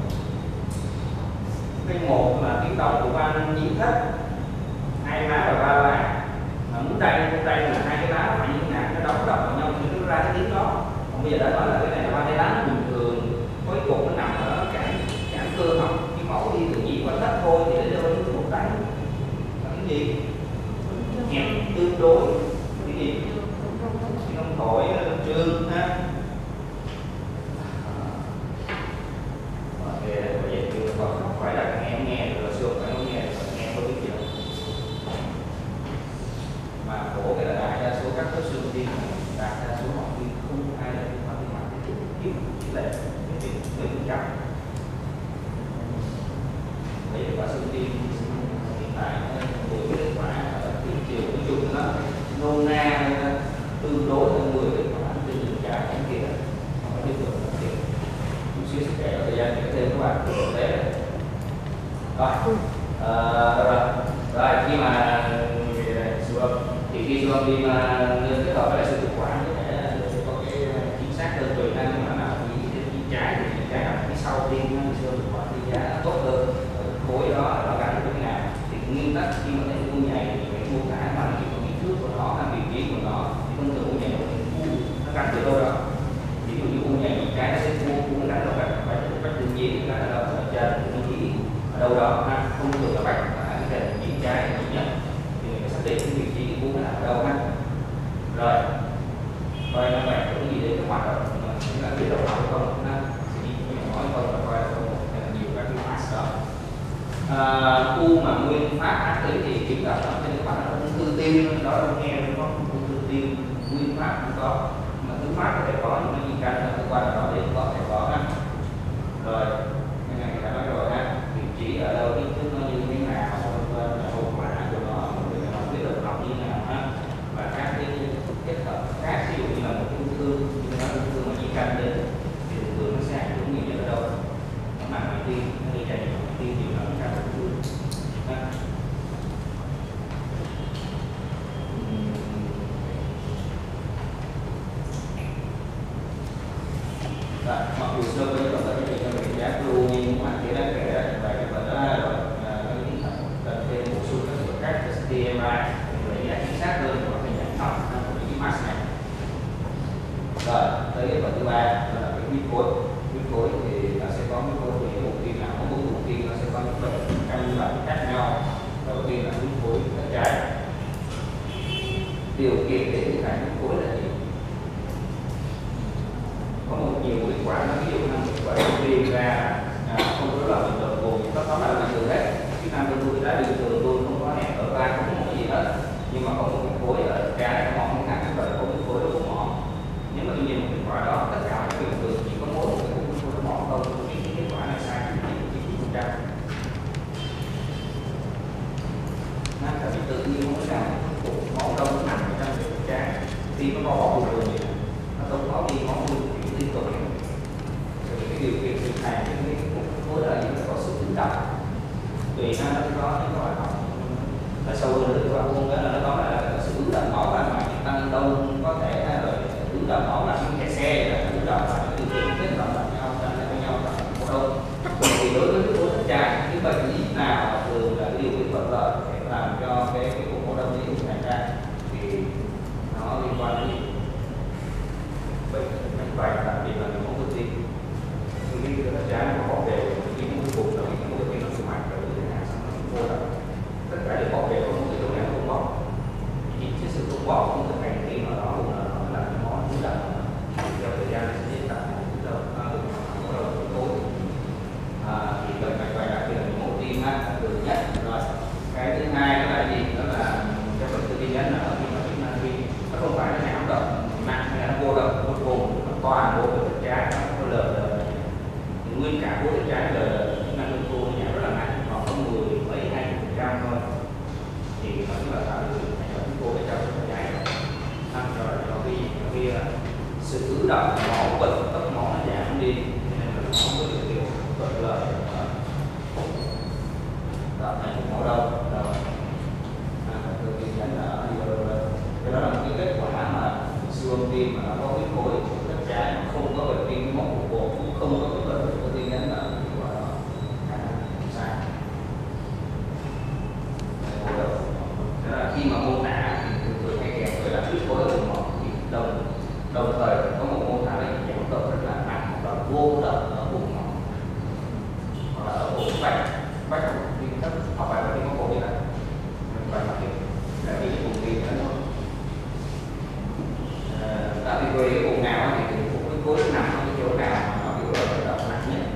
[SPEAKER 1] D1 là tiếng động của anh nhị thất, hai má và ba lá. Muốn đây là hai cái lá phải như thế nào, nó đóng đập vào nhau thì nó ra cái tiếng đó. Còn bây giờ đã nói là cái này là ba cái lá nó bình thường, có cái cục nó nằm ở cản cơ họng, cái máu đi từ nhĩ qua thất thôi thì nó rơi một đánh. Cái gì? Hẹp tương đối. Cái gì? Không thổi trương ha. Ok, vậy chưa không phải là nghe được là xương phải không nghe được, nghe không biết gì đâu. Mà khổ cái là đại đa số các khớp xương tim, đại đa số học viên không ai là liên quan đến mặt cái chỉ là cái chuyện 10%. Vậy quả xương tim hiện tại với kết quả thị trường nói chung nó nôn na tương đối là 10 kết quả trên đường cả cái kia không có tiếp tục thực hiện. Chút xíu sẽ kể thời gian kể thêm các bạn thực tế rồi khi mà siêu âm thì khi siêu âm tim kết hợp với lại siêu thực quản để có cái chính xác hơn tùy năng mà nào thì trái thì trái nằm phía sau tim siêu thực quản thì giá tốt hơn khối đó nó gắn với cái nào thì nguyên tắc khi mà thấy u nhầy thì phải mô tả bằng cái kích thước của nó, vị trí của nó thì thông thường u nhầy nó gắn với đâu đó. Ví dụ như u nhầy trái nó sẽ nó gắn vào bạch tự nhiên, nó gắn ở trên tự nhiên ở đâu đó ha. Thông thường là bạch cái hình chỉ trái nhiều nhất thì mình phải xác định cái vị trí của nó ở đâu ha. Rồi coi nó bạn có gì đến cái hoạt động chúng ta biết đầu nào không ha, sẽ đi hỏi không và coi là có nhiều các cái mass đó. U mà nguyên phát ác tính thì chứng tỏ trên các bạn là ung thư tim đó, đâu nghe đúng không? Ung thư tim nguyên phát không có, mà thứ phát có thể có nhưng mà di căn là cơ quan đó để có thể có ha. Rồi cái này đã nói rồi ha, vị trí ở đâu, kích thước nó như thế nào, hậu quả của nó biết được học như thế nào ha, và các cái kết hợp khác, ví dụ như là một ung thư nhưng mà ung thư mà di căn đến thì thường nó sẽ ảnh hưởng nhiều nhất ở đâu? Nó nằm ở tim, nó đi chạy tim thì nó càng ung thư. Mặc dù sơ với các bạn thì cho mình giá lưu nhưng mà khi đã kể về cái phần đó rồi cần thêm bổ sung các phần khác về TMI để giá chính xác hơn của cái nhận học của những cái mass này. Rồi tới cái phần thứ ba là cái huyết khối thì nó sẽ có huyết khối thì một tim nào có 4 vùng tim nó sẽ có những bệnh căn bản khác nhau. Đầu tiên là huyết khối đất trái. Điều kiện để hình thành huyết khối là gì? Có một nhiều kết quả, ví dụ như kết quả đầu tiên ra không có là bình thường gồm tất cả là bình thường hết. Cái năm tôi đã bình thường luôn, không có hẹp ở ba, không có gì hết, nhưng mà không có cái khối ở trái nó mỏng ngắn và có cái khối nó mỏng. Nếu mà tuy nhiên một kết quả đó tất cả các bình thường chỉ có mỗi một cái khối nó mỏng không, thì cái kết quả này sai chỉ 9%. Tại vì tự nhiên mỗi nào máu đông nó nằm ở trong cái trái thì nó có bình thường vậy, nó không có đi máu liên tục. Rồi cái điều kiện hình thành cái khối là gì? Có sự ứng động tùy nó có những loại học nó sâu hơn nữa các bạn là nó có là sự ứng động máu là mà tăng đông có thể rồi ứng động máu là những kẹt xe là ứng động là những điều kiện kết hợp với nhau với nhau là một đâu. Thì đối với cái khối đất trái cái bệnh lý nào thường là cái điều kiện thuận lợi để làm cho cái cục máu đông đi hình thành ra thì nó liên quan đến bệnh mạch vành, đặc biệt là máu cơ tim. Cái đất trái nó có đều cái cục là cái máu cơ tim nó sẽ mạnh rồi như thế nào xong nó vô động, tất cả đều có đều không thể lúc nào không bỏ. Chỉ cái sự không bỏ không thực hành khi mà nó là cái món chủ động theo thời gian sẽ diễn tạo từ đầu tối. Thì bệnh mạch vành đặc biệt là máu tim là thường nhất. Rồi cái thứ hai đó là gì? Đó là cái bệnh cơ tim nhất là khi mà chúng ta nó không phải là não động nặng hay là nó vô động một vùng, nó toàn bộ cái trái nó có lờ nguyên cả của cái trái lờ năng lượng cô nhà rất là nặng, còn có 10 mấy 20% thôi thì nó cũng là tạo được thành phần cô ở trong cái trái rồi. Rồi vì sự ứ động máu bệnh tốc máu nó giảm đi tim mà nó có huyết khối thất trái mà không có bệnh tim máu cục bộ, cũng không có cái bệnh cơ tim nhánh là hiệu quả đó sai. Đó là khi mà mô tả thì thường hay kèm với là huyết khối ở vùng mỏ, thì đồng thời có một mô tả là giảm tốc rất là nặng hoặc là vô độc ở vùng mỏ hoặc là ở vùng bách tim thấp hoặc là tim máu cục như vậy. Mình phải mặc định là cái vùng tim nó đã bị quay cái vùng nào thì cái khối nằm ở cái chỗ nào mà nó bị rơi độc nặng nhất.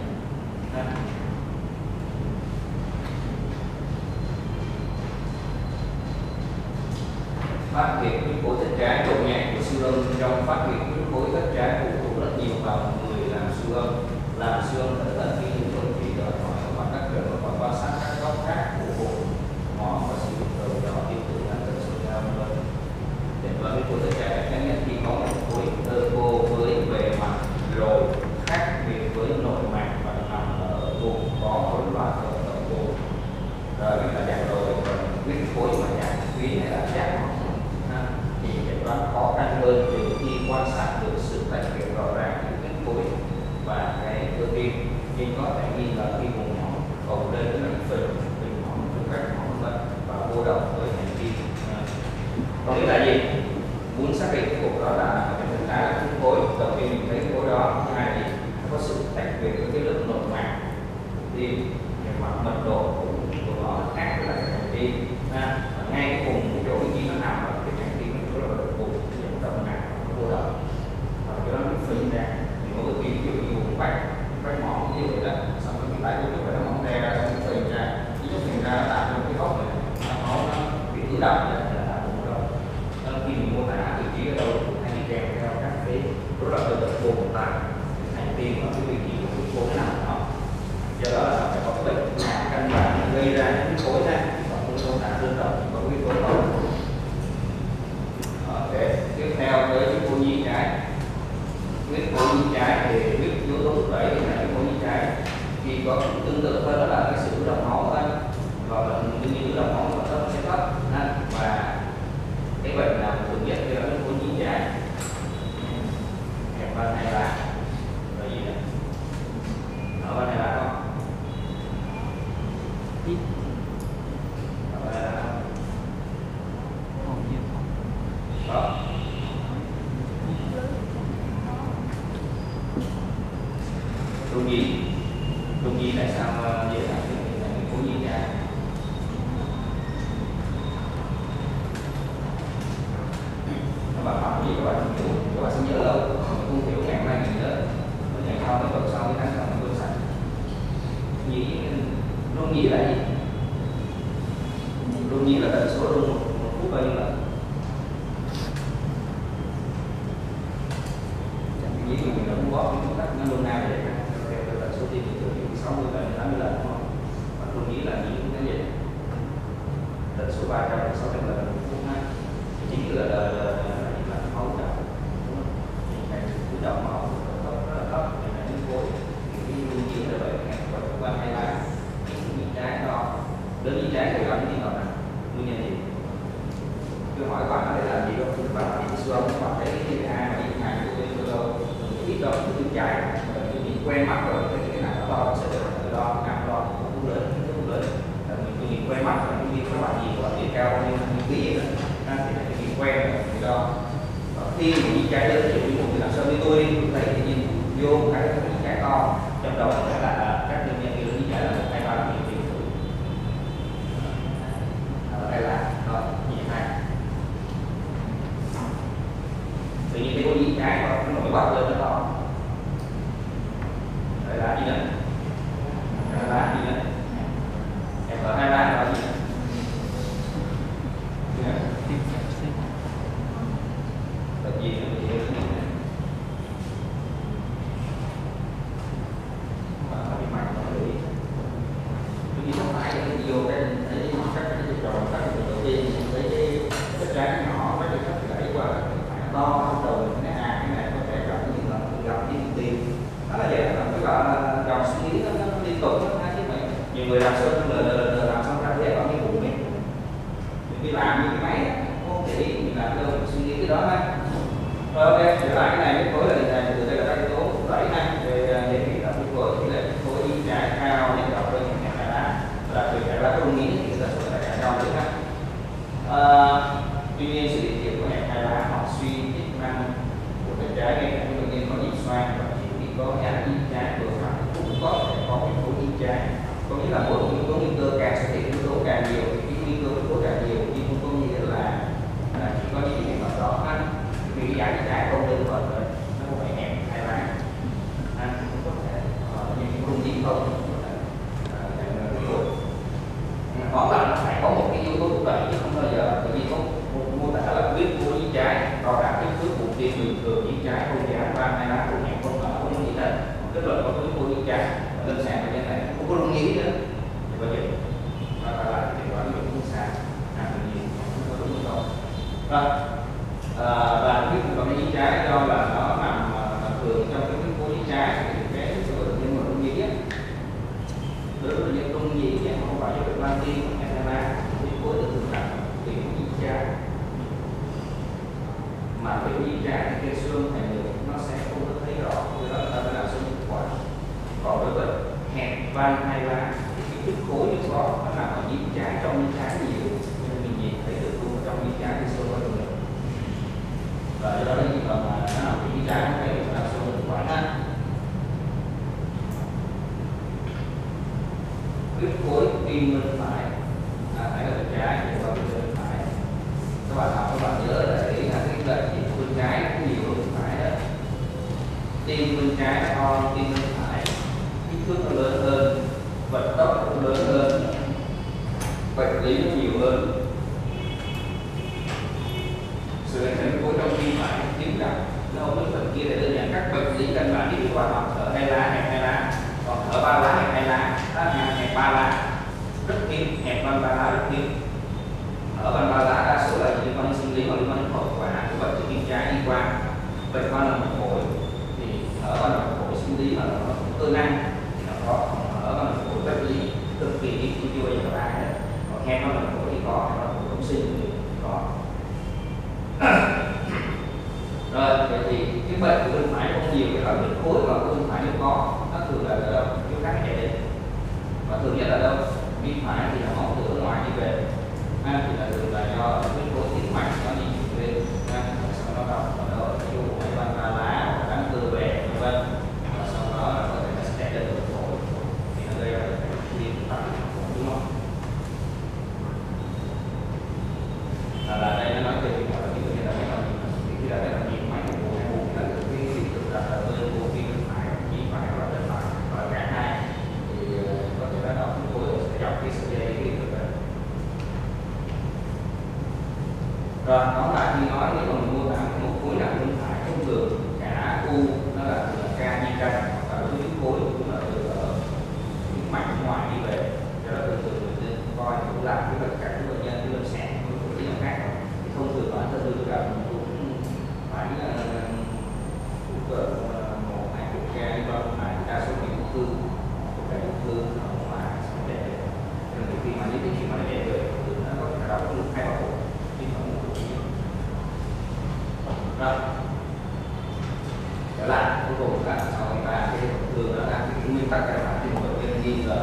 [SPEAKER 1] Phát hiện huyết khối thất trái, độ nhẹ của siêu âm trong phát hiện huyết khối thất trái phụ thuộc rất nhiều vào người làm siêu âm. Làm siêu âm cẩn thận khi những thông tin đòi hỏi và các trường hợp quan sát các góc khác của vùng mỏ và sử dụng đầu nhỏ tin tưởng là tần số cao hơn. Để đoán huyết khối thất trái nhanh nhất khi có một khối turbo với bề mặt rồi khác biệt với nội mạc và nằm ở vùng có rối loạn ở tổng bộ. Rồi cái là dạng rồi, còn huyết khối mà dạng quý này là dạng thì chẩn đoán khó khăn hơn từ khi quan sát được sự tách biệt rõ ràng giữa huyết khối và cái cơ tim, nhưng có thể nghi ngờ khi vùng nhỏ bầu lên với những phần bình nhỏ trong các mỏ và vô động với hành vi. Có nghĩa là gì? Muốn xác định cái cục đó là chúng ta là huyết khối, đầu tiên mình thấy cái khối đó, thứ hai thì nó có sự tách biệt với cái lượng nội mạc tim, về mặt mật độ của nó khác với lại cái hành tim. Ngay cái vùng chỗ khi nó nằm ở cái hành tim nó là vùng dẫn động nặng vô động, và cái đó nó phình ra thì mỗi khi ví dụ như vùng bách mỏ như vậy là xong rồi mình lại cái lúc nó mỏng ra xong nó phình ra, khi nó phình ra nó tạo ra cái góc này nó bị ứ động là vùng động. Khi mình mô tả vị trí ở đâu hay đi kèm theo các cái rối loạn cơ vùng tại hành tim và cái vị trí của cái khối nào đó. Do đó là phải có cái bệnh nào căn bản gây ra những khối này và cũng mô tả đơn độc có cái khối đó. Tiếp theo tới cái khối nhi trái. Huyết khối nhi trái thì huyết yếu tố thúc đẩy thì là cái khối nhi trái thì có tương tự hơn đó là cái sự động máu thôi, và bệnh đương nhiên động máu của nó sẽ thấp, và cái bệnh nào thường nhất thì là cái khối nhi trái hẹp van hay là rồi gì nữa ở van hay là không
[SPEAKER 2] ít
[SPEAKER 1] ở van hay là không
[SPEAKER 2] hầu như không.
[SPEAKER 1] đó. Đông nhi tại sao dễ dàng là cái khối nhi trái? Các bạn học gì các bạn không hiểu, các bạn sẽ nhớ lâu, không hiểu ngày hôm nay mình nhớ, ngày sau cái tuần sau cái tháng sau mình quên sạch. Rung nhĩ là gì? Rung nhĩ là tần số rung một phút bao nhiêu lần? Nhĩ thì mình đóng góp những cách nó luôn nào để theo tần số tim thì thường 60 lần 80 lần, đúng không? Và rung nhĩ là những cái gì? Tần số 300 đến 600 lần một phút ha. Chính là máu đậm, cái động máu rất là thấp, nên là những khối thì cái rung nhĩ là vậy. Và các bạn hay là những nhĩ trái đó, đến nhĩ trái thì gặp những nào nguyên nhân gì? Tôi hỏi bạn ở đây là gì đâu? Các bạn làm siêu âm, các bạn thấy cái ai mà những ngày của tôi đâu ít đâu, tôi trái tôi nhìn quen mắt rồi, cái nào đó sẽ được đo, nào đo cũng lớn, cũng lớn. Tôi nhìn quen mắt rồi, như các bạn nhìn của bạn cao như ký vậy đó, thì nhìn quen rồi thì đo. Khi mà nhĩ trái lớn thì một người làm sao như tôi đi, thấy thì nhìn vô cái nhĩ trái to, trong đầu sẽ là các nguyên nhân như nhĩ trái là 1, 2, 3 là nhiều tiền tuổi. Đây là rồi nhĩ hai. Tự nhiên cái khối nhĩ trái nó mới bật lên nó to. Đây là gì nữa? Đây là gì nữa? Em ở 2, 3 là gì nữa?
[SPEAKER 2] Tim giảm sinh.
[SPEAKER 1] Là gì nữa? Nhiều người làm xong làm xong ra thế bằng cái bụng ấy, mình đi làm như cái máy không thể mình làm đâu suy nghĩ cái đó ha. Rồi ok, trở lại cái này huyết khối là từ đây là các yếu tố thúc đẩy ha. Về dễ bị là huyết khối thì là huyết khối đi trái cao nên đọc lên hẹp hai lá, và từ hẹp lá có nghĩ thì chúng ta sẽ là cao nữa ha. Tuy nhiên sự hiện diện của hẹp hai lá hoặc suy chức năng của bên trái ngay cả những bệnh nhân có nhịp xoang và chỉ khi có nhãn nhịp trái vừa phải cũng có thể có huyết khối đi trái. Có nghĩa là mỗi yếu tố nguy cơ càng xuất hiện yếu tố càng nhiều thì cái nguy cơ huyết khối càng nhiều, nhưng không có nghĩa là chỉ có những trường hợp đó ha. Vì cái giải trái không đơn thuần rồi, nó không phải hẹp hai lá, không có thể những cái khung dính không tóm lại nó phải có một cái yếu tố thúc đẩy chứ không bao giờ bởi vì có một mô tả là huyết khối đi trái đo đạc kích thước vùng tim bình thường đi trái không giá ba hai lá không hẹp không mở không gì hết, kết luận có huyết khối đi trái lâm sàng bệnh nhân này không có đồng ý nữa thì bao giờ nó là cái chẩn đoán bệnh không sàng mình nhìn không có đúng không. Và huyết khối đi trái do là nó nằm thường trong cái huyết khối đi trái thì cái số bệnh nhân mà đồng ý á, đối với bệnh nhân đồng ý không phải cho bệnh van tim huyết khối thường nằm thì đi trái mà cái đi trái thì cái xương thành được nó sẽ không có thấy rõ, vì đó là ta phải làm xương thực quản. Còn đối với hẹp van hai lá thì cái huyết khối nó có nó nằm ở nhịp trái trong nhịp trái nhiều nên mình nhìn thấy được luôn trong nhịp trái thì xương có được. Và do đó là những mà nó nằm nhịp trái nó phải làm xương thực quản ha. Huyết khối tim bên phải phải là bên trái thì qua bên phải. Các bạn học các bạn nhớ là cái lệnh thì bên trái nó nhiều hơn bên phải đó. Tim bên trái nó to, tim bên phải kích thước nó lớn hơn, vận tốc cũng lớn hơn, bệnh lý nó nhiều hơn. Sự hình thành khối trong tim phải tím đặc nó không biết phần kia để đơn giản các bệnh lý căn bản như khoa học thở hai lá hẹp hai lá, còn thở ba lá hẹp hai lá, hẹp ba lá rất hiếm, hẹp van ba lá rất hiếm. Ở van ba lá đa số là liên quan đến sinh lý hoặc liên quan đến hậu quả của bệnh tim trái đi qua. Bệnh van động mạch phổi thì ở van động mạch phổi sinh lý mà nó cơ năng thì nó có, ở van động mạch phổi bệnh lý cực kỳ ít như chưa giờ ai hết. Còn hẹp van động mạch phổi thì có, hẹp van động mạch phổi sinh thì có. Rồi vậy thì cái bệnh của bên phải không nhiều, cái bệnh huyết khối mà của bên phải nếu có nó thường là ở đâu? Chỗ khác chạy đến và thường nhất là đâu? Bên phải thì là máu từ ở ngoài đi về, thì là thường là do huyết khối tĩnh mạch nó đi lên, sau đó đọc ở đâu ở chỗ hay van ba lá hoặc đám cơ về vân vân, và sau đó là có thể nó sẽ chạy lên được phổi thì nó gây ra cái viêm tắc phổi, đúng không? Là đây nó nói về cái gọi là cái bệnh nhân là cái bệnh khi là cái bệnh nhiễm máy của bộ hai vùng là cái thực đặt là bên bộ tim bên phải, nhĩ phải và bên phải và cả hai thì có thể là đọc khối sẽ dọc cái sợi dây cái thực đấy. Rồi tóm lại khi nói nếu mà mình mô tả một khối nặng bên phải thông thường cả u nó là ca di căn và đối với khối cũng là từ ở những mạch ngoài đi về, cho đó thường thường mình nên coi cũng làm cái bệnh cảnh của bệnh nhân cái lâm sàng của những khác thì thông thường bản thân tôi gặp cũng phải một hai chục ca đi qua phải đa số bị ung thư, cái ung thư mà sẽ để nên khi mà những cái chuyện mà nó để về thì nó có thể đọc được hai ba hộp khi mà ung thư nhiều. Rồi trở lại cuối cùng là sau khi ta cái thường đó là cái nguyên tắc căn bản thì một bệnh nhân nghi ngờ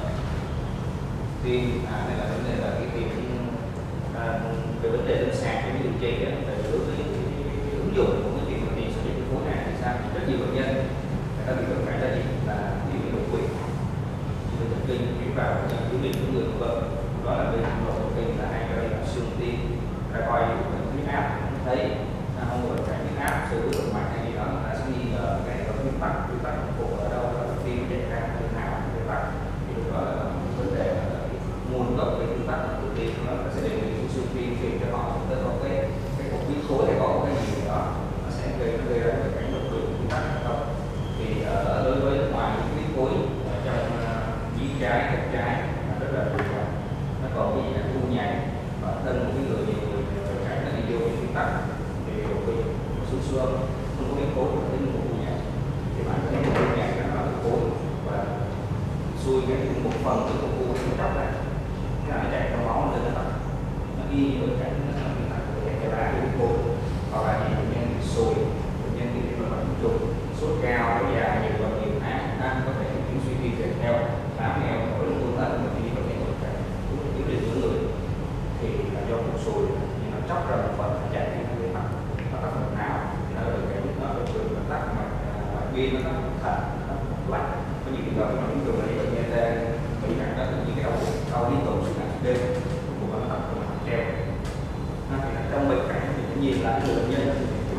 [SPEAKER 1] tim đây là vấn đề là cái tim về vấn đề lâm sàng cái điều trị về đối với cái ứng dụng của cái tim thì sử dụng cái khối này thì sao rất nhiều bệnh nhân người ta bị bệnh phải là gì là ví dụ như đột quỵ, như thần kinh chuyển vào những bệnh của người vợ đó là bên đột kinh là hay gây là xương tim, ta coi huyết áp thấy không có phải huyết áp sự động mạch hay gì đó người ta sẽ nghi ngờ cái huyết tắc của ở đâu là tim chạy ra bên nào huyết tắc thì lúc đó là vấn đề nguồn gốc về huyết tắc của tim nó sẽ đề nghị siêu tim tìm cho họ chúng ta có cái cục huyết khối hay có cái gì đó nó sẽ gây ra cái cảnh đột quỵ huyết tắc hay không. Thì đối với ngoài những huyết khối trong nhĩ trái ngực trái rất là thường gặp, nó còn cái gì là u nhảy bản thân một cái người nhiều người cảnh nó đi vô cái huyết tắc thì đột quỵ xương xương không có huyết khối mà đến một u nhảy thì bản thân một u nhảy nó là khối và xuôi cái một phần của một u nó tróc lại nó chạy trong máu lên nó tập nó ghi với cảnh nó bị tắc của cái lá của khối hoặc là những bệnh nhân sùi, bệnh nhân bị viêm mạch trục, sốt cao, kéo dài nhiều và nhiều tháng, có thể những suy tim kèm theo, nám nghèo, nổi lên tuôn hết, mà khi có thể ngồi cả yếu liệt của người thì là do cục sùi nhưng nó chóc ra một phần chạy đi cái mặt, nó tắc mạch não, thì nó được cái nó được tắc mạch viên, nó tắc thận, nó lách. Có những trường hợp mà chúng tôi thấy bệnh nhân bị nặng đó những cái đau liên tục suốt ngày đêm của nó tắc mạch treo. Trong bệnh cảnh thì tự nhiên là người bệnh nhân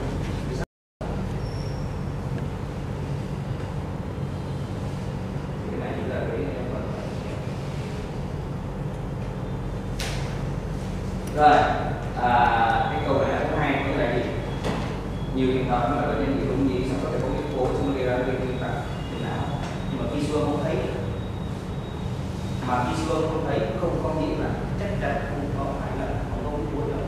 [SPEAKER 1] cái này là cái rồi cái câu này thứ hai cũng là gì, nhiều trường hợp mà bệnh nhân bị rung gì xong có thể có cái cố xương gây ra gây viêm tắc não, nhưng mà khi xương không thấy, mà khi xương không thấy không có nghĩa là chắc chắn không có phải là không có cái cố nào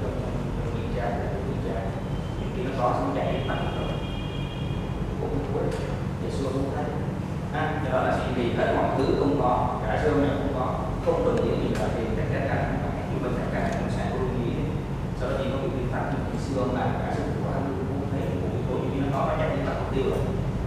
[SPEAKER 1] khi nó có xong chạy tắt rồi cũng cuối để xua không thấy do đó là gì, vì hết mọi thứ không có, cả xương này không có, không cần những gì là thì chắc chắn là không phải, nhưng mà chắc chắn là không sẽ có lưu ý, sau đó chỉ có bị vi phạm thì xương là cả xương của anh cũng thấy cũng tối khi nó có chắc chắn là không tiêu rồi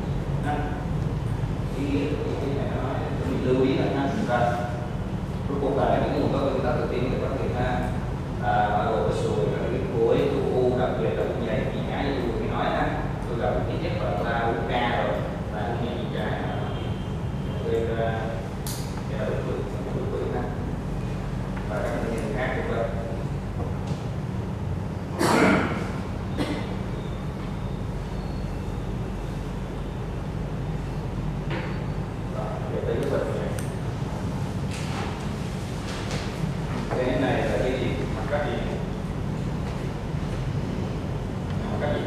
[SPEAKER 1] ý nghĩa của cái này nó nói mình lưu ý là chúng ta cuối cùng là những nguồn gốc của chúng ta đầu tiên để có thể bao gồm sùi và cái cuối u, đặc biệt là u nhầy bị ngã như tôi nói đó, tôi gặp cái nhất là u ca rồi và u nhầy bị trái gây ra đột quỵ và các bệnh nhân khác cũng vậy. Cái này là cái gì? Mặt cắt gì? Mặt cắt gì?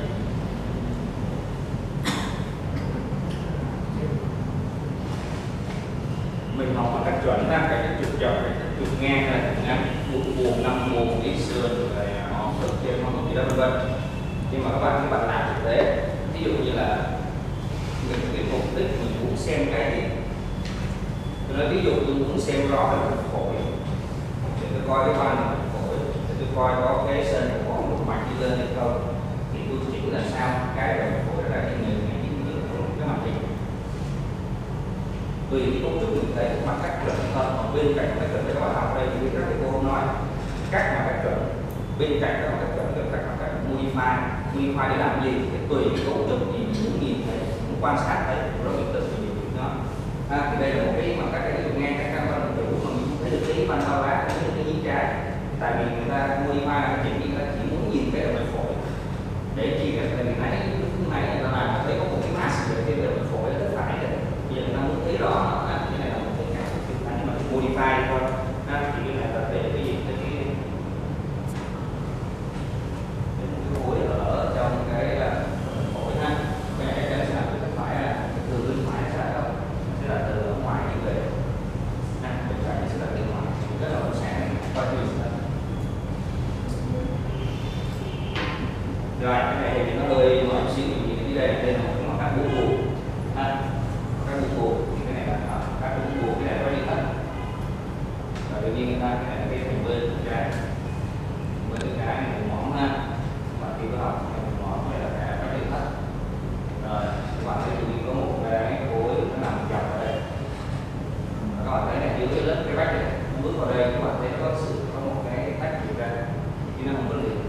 [SPEAKER 1] Mình học một cách chuẩn ra cái trục dọc, cái trục ngang này, ngắn, buồn, 5 buồn, ít sườn, rồi họ thức trên, họ gì đó vân vân. Nhưng mà các bạn làm thực tế, ví dụ như là mình cái mục đích mình muốn xem cái gì. Tôi nói ví dụ tôi muốn xem rõ về phổi, để tôi coi cái van phổi, để tôi coi có cái sân của một mạch đi lên hay không, thì tôi chỉ là sao cái về phổi ra cái người cái mạch hình. Vì cái cấu trúc mình thấy mặt cắt chuẩn hơn, còn bên cạnh mặt cắt chuẩn các bạn học đây thì các thầy cô không nói cắt mặt cắt chuẩn, bên cạnh các mặt cắt chuẩn là các mặt cắt modify để làm gì, để tùy cái cấu trúc gì muốn nhìn thấy, muốn quan sát thấy, rồi mình tự mình nhìn nó. Thì đây là một cái mặt cắt cái ngang các căn ban chủ mà mình thấy được cái ban bao lá, thấy được cái nhính trái, tại vì người ta modify là chỉ muốn nhìn cái động mạch phổi để chỉ là mình thấy cái này người ta làm thấy có một cái mass ở trên động mạch phổi ở phải này, bây giờ người ta muốn thấy rõ cái này là một cái nhưng mà modify thôi, thì cái này là để cái gì cái khối ở trong cái phổi ha, cái này sẽ là cái phải là từ bên phải sẽ là đâu, sẽ là từ ở ngoài đi về, bên phải sẽ là từ ngoài, rất là sáng qua nhiều rồi cái này thì nó hơi nhỏ xíu, mình nhìn cái đây là một cái bú bù các bú bù, cái này là các bú bù, cái này có đi thấp và tự nhiên người ta cái này là cái phần bên trái này mỏng ha, và khi có học mỏng này là cái có đi thấp rồi các bạn thấy tự nhiên có một cái khối nó nằm dọc ở đây, các bạn thấy này dưới cái lớp cái vách này bước vào đây các bạn thấy nó có một cái tách gì ra khi nó không có liền.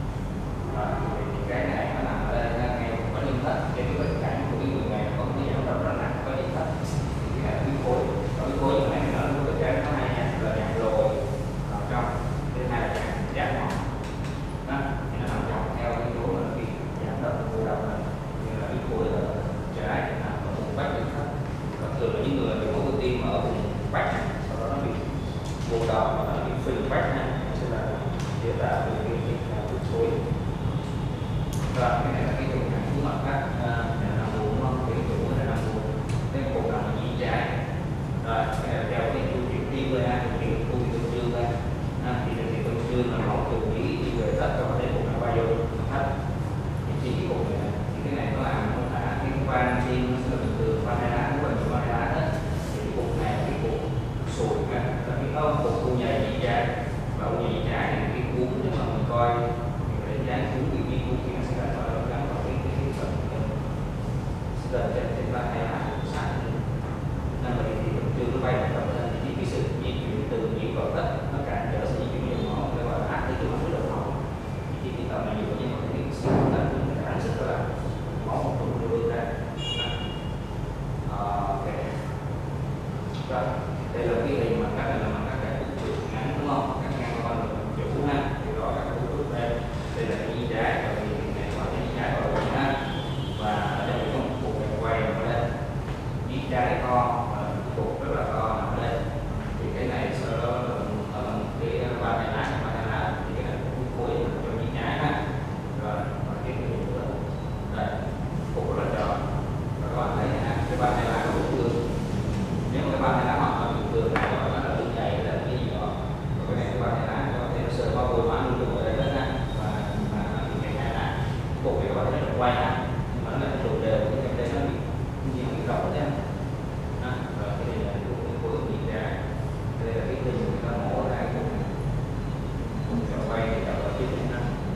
[SPEAKER 1] Cái này nó nằm ở đây ngay có liên thất, cái bệnh cảnh của cái người này có cái dấu rất là nặng có liên thất, cái này là cái khối, có cái khối này nó có cái nó hay nha, là dạng lồi vào trong, thứ hai là dạng mỏng, thì nó nằm dọc theo cái khối là cái dạng đất của đầu này, như là cái khối ở trái ở vùng bách liên thất, và thường là những người bị máu cơ tim ở vùng bách, sau đó nó bị vô đầu và nó bị phình bách này, sẽ là chế tạo cái khối. Rồi cái này là cái trường hợp của mặt cắt nằm buồn không, cái chỗ này nằm buồn, cái cổ nằm ở nhĩ trái, rồi cái này theo cái chu chuyển tim lên chuyển chu chuyển dương lên, thì chu dương là máu từ nhĩ đi về thất cho đến cổ nằm bao vô thất, thì chỉ cái cổ này thì cái này nó làm nó thả cái van tim nó sẽ là từ van hai lá của mình van hai lá hết, thì cái cổ này cái cổ sụn là cái cổ u nhầy nhĩ trái, và u nhầy nhĩ trái này cái cuốn nếu mà mình coi dán cuốn bị cuốn thì nó sẽ gắn vào cái giờ trên ba hay là sát nên vậy thì chưa nó bay được nên cái sự di chuyển từ những vật đất nó cản trở sự di chuyển nhiều máu để gọi là áp tới cái mặt nước máu thì cái tầm này nhiều nhưng mà cái sự là cản sức là máu một phần đưa ra ok rồi đây là cái hình mà các này là các cái trục ngắn đúng không các ngang qua được chỗ ha thì đó các cái trục đây là cái di trái và cái này gọi là di trái vào ha và ở đây có một cục quay ở đây di trái to cục rất là to nằm ở đây thì cái này sau đó ở cái ba này lá thì cái này cũng khối cho di trái ha rồi và cái nữa đây cục rất là tròn và các bạn thấy ha cái ba này lá có cục tương nếu cái ba này lá hoặc là cục tương này gọi là tương dày là cái gì đó và cái này cái ba này lá có thể sơ bao bồi mã luôn ở đây hết ha và cái này là cục cái gọi là quay ha nhưng mà nó lại đều đều cái đây nó bị rộng đấy rồi cái này là cái khối nhìn ra đây là cái hình người ta mổ ra cũng quay thì đọc ở trên này ha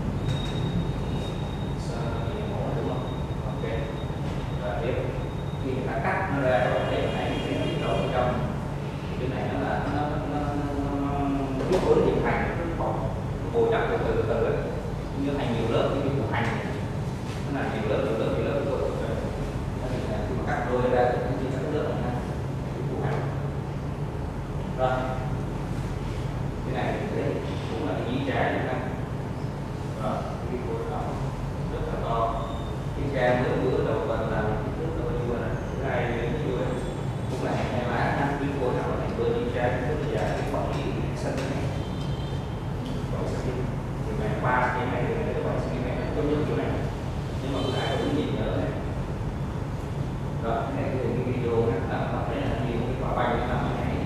[SPEAKER 1] sao thì mổ đúng không ok và tiếp khi người ta cắt nó ra rồi thấy này cái đầu trong cái này nó là nó cái khối hình thành rất khó bồi đắp từ từ như thành nhiều lớp như cái hành nó là nhiều lớp của khi mà cắt đôi ra thì các lớp này của hành rồi cái này thì đấy cũng là cái dí trái nữa rồi cái khối đó rất là to cái ca bữa đầu tuần làm cái nước nó bao nhiêu này cái này nhiều cũng là hai lá cái khối nào là thành bơ dí trái rất là dài cái khoảng gì xanh này còn xanh thì ngày ba cái này các bạn sẽ nghe có nhớ chỗ này nhưng mà bữa nay có nhìn nhớ này rồi cái này cái video là các bạn thấy là nhiều cái quả banh nó nằm ở này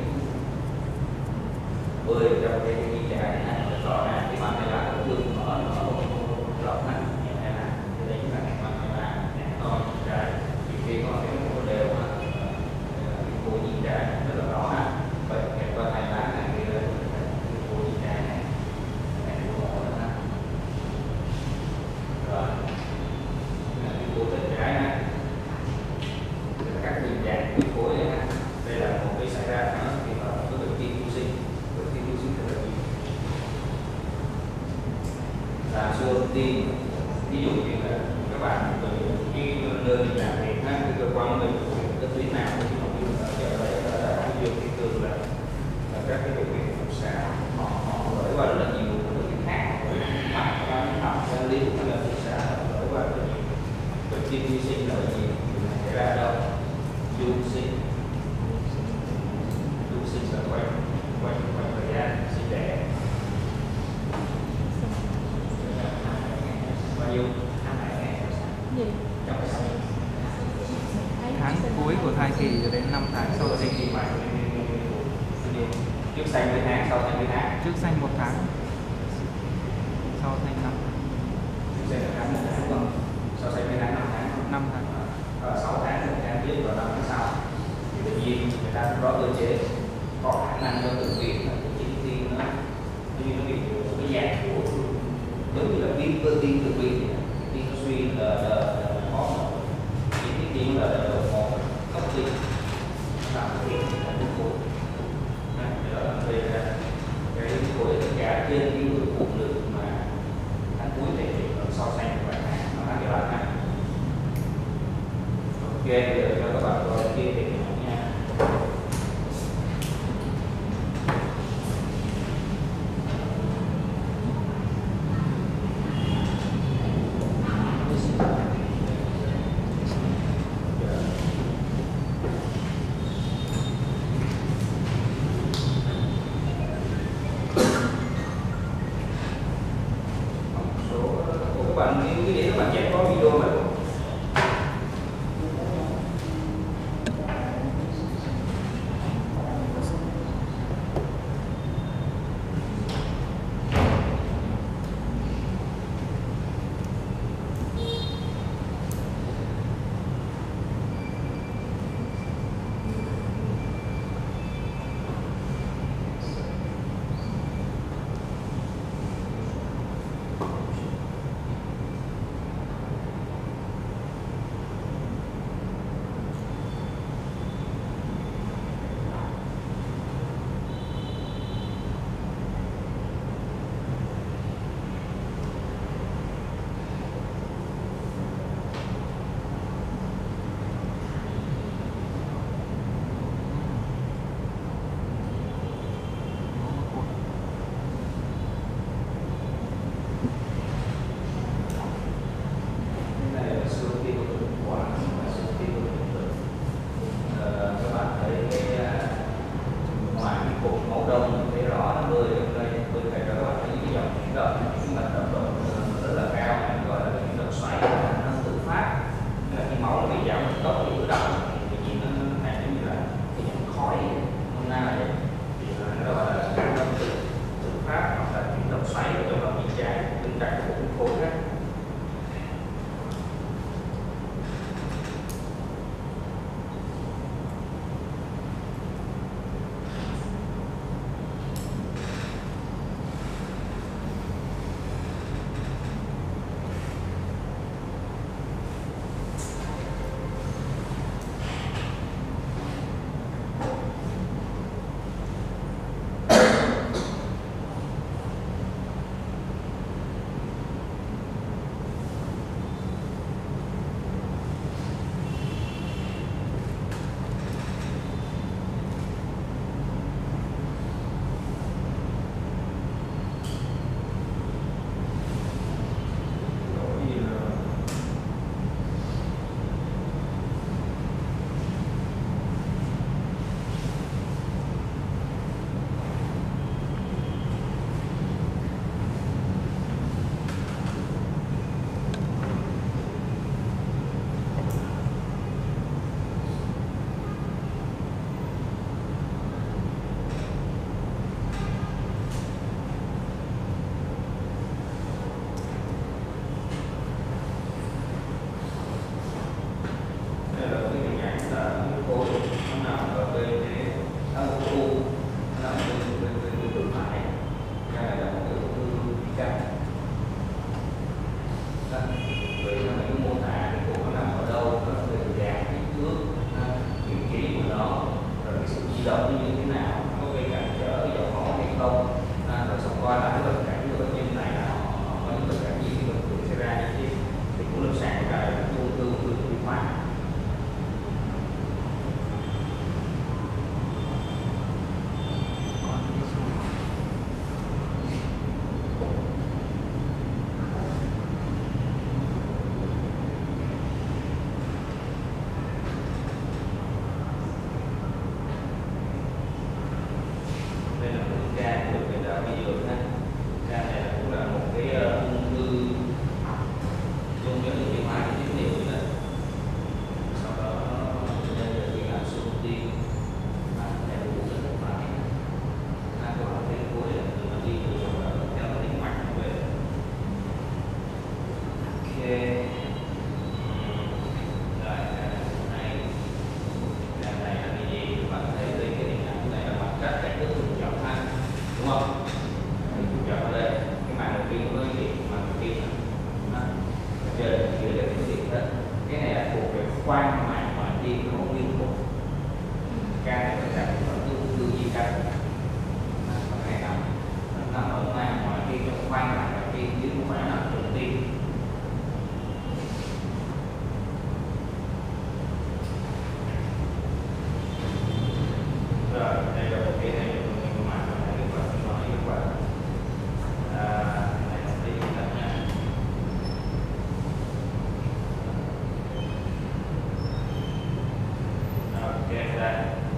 [SPEAKER 1] bơi trong cái đi chạy này rõ ràng cái bàn này là nó thường mở rộng này này là cái đấy là cái bàn này là to trái thì khi có cái một đều mà cái khối nhìn trái rất là rõ ha vậy cái bàn này lá này thì là cái khối nhìn trái này này nó mở ra ha rồi cái khối bên trái này các hình dạng cái khối này ha đây là một cái xảy ra nó thì là cái bệnh tim vô sinh rất là nhiều là siêu âm tim ví dụ như là các bạn cái nơi mình làm việc ha cái cơ quan mình cái tuyến nào thì họ đi ở đây là ví dụ cái thường là các cái bệnh viện phụ sản họ gửi qua rất là nhiều bệnh viện khác mắt học liên hay là phụ sản gửi qua rất là nhiều bệnh tim vi sinh là gì xảy ra đâu du sinh là quanh thời gian sinh đẻ bao nhiêu
[SPEAKER 2] tháng cuối của thai kỳ cho đến 5 tháng sau sinh thì phải
[SPEAKER 1] trước sanh với tháng sau sanh với tháng
[SPEAKER 2] trước sanh 1 tháng sau sanh 5
[SPEAKER 1] trước sanh là tháng 1 tháng không sau sanh với tháng 5 tháng
[SPEAKER 2] 5 tháng
[SPEAKER 1] 6 tháng 1 tháng trước và 5 tháng sau thì tự nhiên người ta có cơ chế có khả năng cho tự viện là tự nhiên tim nó bị cái dạng của giống như là viêm cơ tim tự viện tim nó suy là có những cái tim là một cấp tim làm cái là cái khối đó là đây là cái khối tất cả trên cái người phụ nữ mà tháng cuối thể hiện so sánh với bạn nó là cái bạn này ok bây giờ cho các bạn coi kia thì nha cái để các bạn chép có video mà bên cái một cái u nó nằm bên bên phải, cái này là một cái ung thư di căn. Vậy nó phải mô tả cái cuộc nó nằm ở đâu, nó về dạng, kích thước, vị trí của nó, rồi cái sự di động như thế nào, có gây cản trở dòng máu hay không, rồi xong qua lại cái bệnh cảnh của bệnh nhân này là họ có những bệnh cảnh gì khi bệnh thường xảy ra như thế, thì cũng lâm sàng ra là ung thư tiêu hóa. Đây là một ca của bệnh viện Nhi Dược ha. Ca này là cũng là một cái ung thư dung nhẫn tiêu hóa của tiết niệu này. Sau đó bệnh nhân được đi làm siêu tim, này là cũng rất là phải. Câu hỏi phía cuối là từ nó đi từ theo nó tính mạch về. Ok. Rồi này là cái gì? Các bạn thấy đây cái hình ảnh này là mặt cắt cạnh nước trùng chậm ha, đúng không? Trùng chậm ở đây, cái màng đầu tiên nó gì? Màng đầu tiên đó. Trên dưới là cái gì hết. Cái này là thuộc về khoang màng ngoại tiết nó không liên tục. Ca này phải đặt vào ung thư di căn. Cái này nằm ở màng ngoại tiết trong khoang màng ngoại tiết chứ không phải là trong tim. Rồi, đây là một cái này của mạng của các bạn nói các bạn. Này là cái gì đó nha. Ok, đây.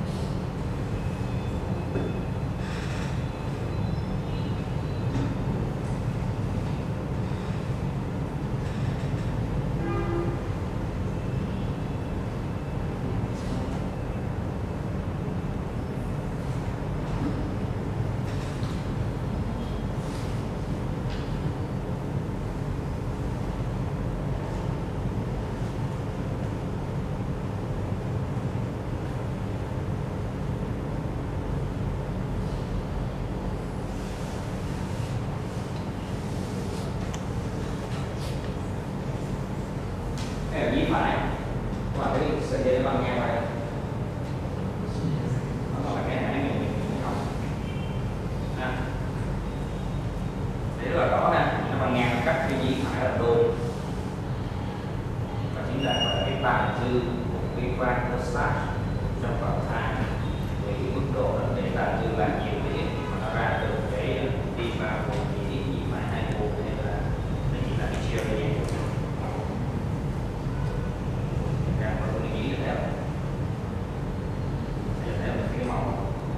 [SPEAKER 1] Cái này nhí phải, các bạn thấy sợi dây nó băng ngang vậy, nó là cái hãng này không, để rất là rõ nè, nó băng ngang cắt cái nhí phải là đôi, và chính là gọi là cái tàn dư của cái van prostat trong cầu thai, với cái mức độ nó để tàn dư là nhiều cái ít mà nó ra được cái đi vào vùng nhí phải hai vùng hay là đây chỉ là cái chiều như vậy. Càng có cái nghĩ theo một cái màu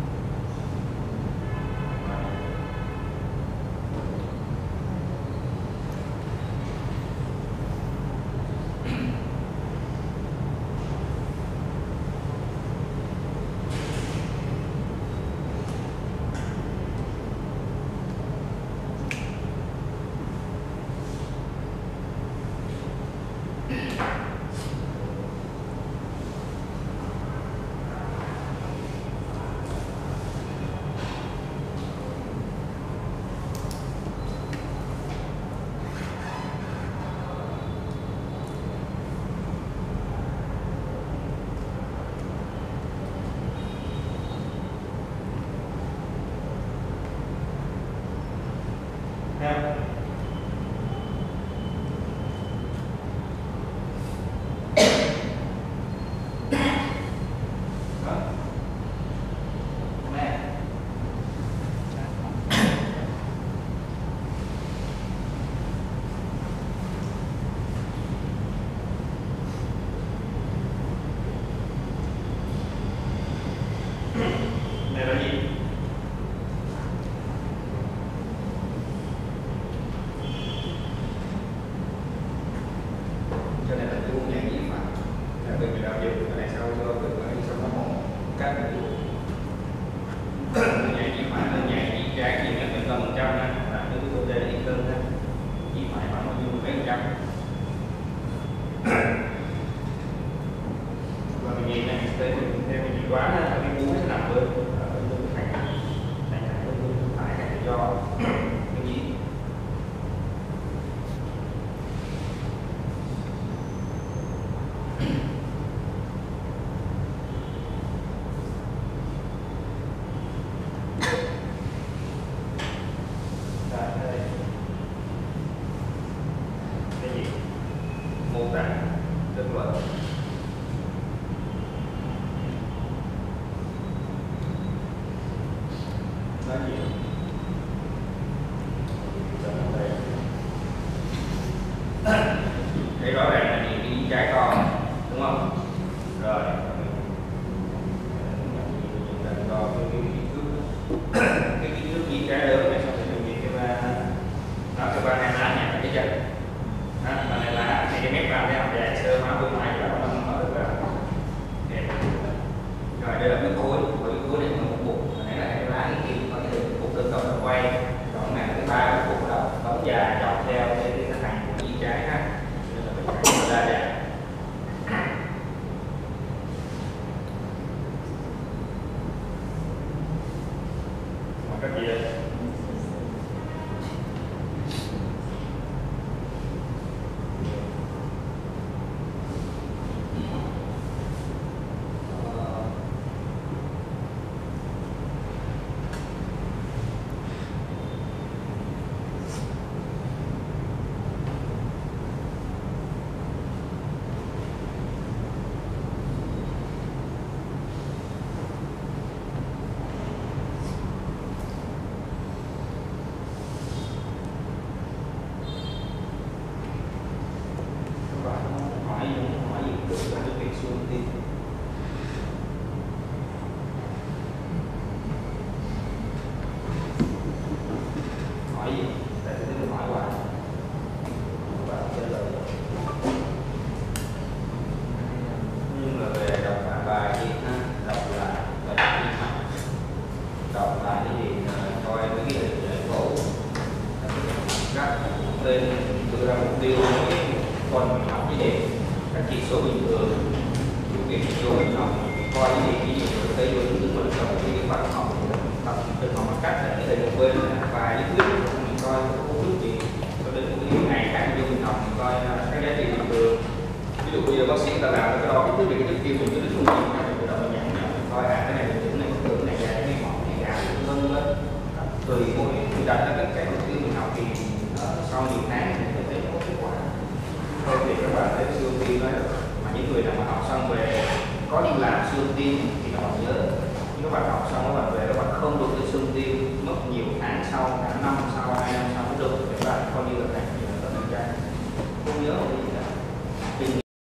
[SPEAKER 1] theo. Này là gì? Cho nên là tôi cũng nhảy nhịp mà là từ người đạo dựng cái này sau cho từ cái sau nó một cách mình luôn nhảy nhịp phải là nhảy nhịp trái gì nó là 100 nè, là cái tôi đây là ít hơn ha, nhịp phải khoảng bao nhiêu mấy %. Và mình nhìn này, đây mình theo mình quá nên là cái bú nó nằm bên thành bên phải hay do cái gì mô tả kết luận nói gì thấy rõ ràng là những cái trái con đúng không? Rồi chúng ta đo cái kích thước viên trái lớn này xong rồi dùng cái ba này lá nhặt cái chân ba này lá này cái mép vào thấy không? Dài sơ hóa bên ngoài là nó được vào. Rồi đây là cái khối này là một cục, này là cái lá cái kia có cái cục đơn cộng quay, còn này là cái ba cái cục đầu bóng dài dọc theo cái thành của viên trái ha. Nên là mình phải đa dạng. Còn cách gì đây? Hỏi gì được trong cái việc xương tim. Hỏi gì? Tại sao tôi hỏi hoài? Bạn trả lời. Nhưng mà về đọc bài gì ha, đọc lại cái gì coi mấy cái hình khổ các lên đưa ra mục tiêu còn mình học cái gì các chỉ số bình thường điều kiện vô mình học coi cái gì tới vô những mình trong cái bài học tập trên học bằng cách là cái một bên là bài lý thuyết mình coi có công thức gì cho đến một cái ngày khác vô mình học mình coi cái giá trị bình thường. Ví dụ bây giờ bác sĩ ta làm cái đo cái thứ cái kia mình cứ đứng mình tự động mình nhận coi cái này là chữ này cái này dài cái mỏng này dài vân vân tùy mỗi mình đặt ra cái mục tiêu mình học thì sau nhiều tháng thì có thể có kết quả. Thôi thì các bạn thấy siêu tim đó mà những người nào mà học xong về có đi làm siêu tim thì các bạn nhớ, các bạn học xong các bạn về các bạn không được cái siêu tim mất nhiều tháng sau, cả năm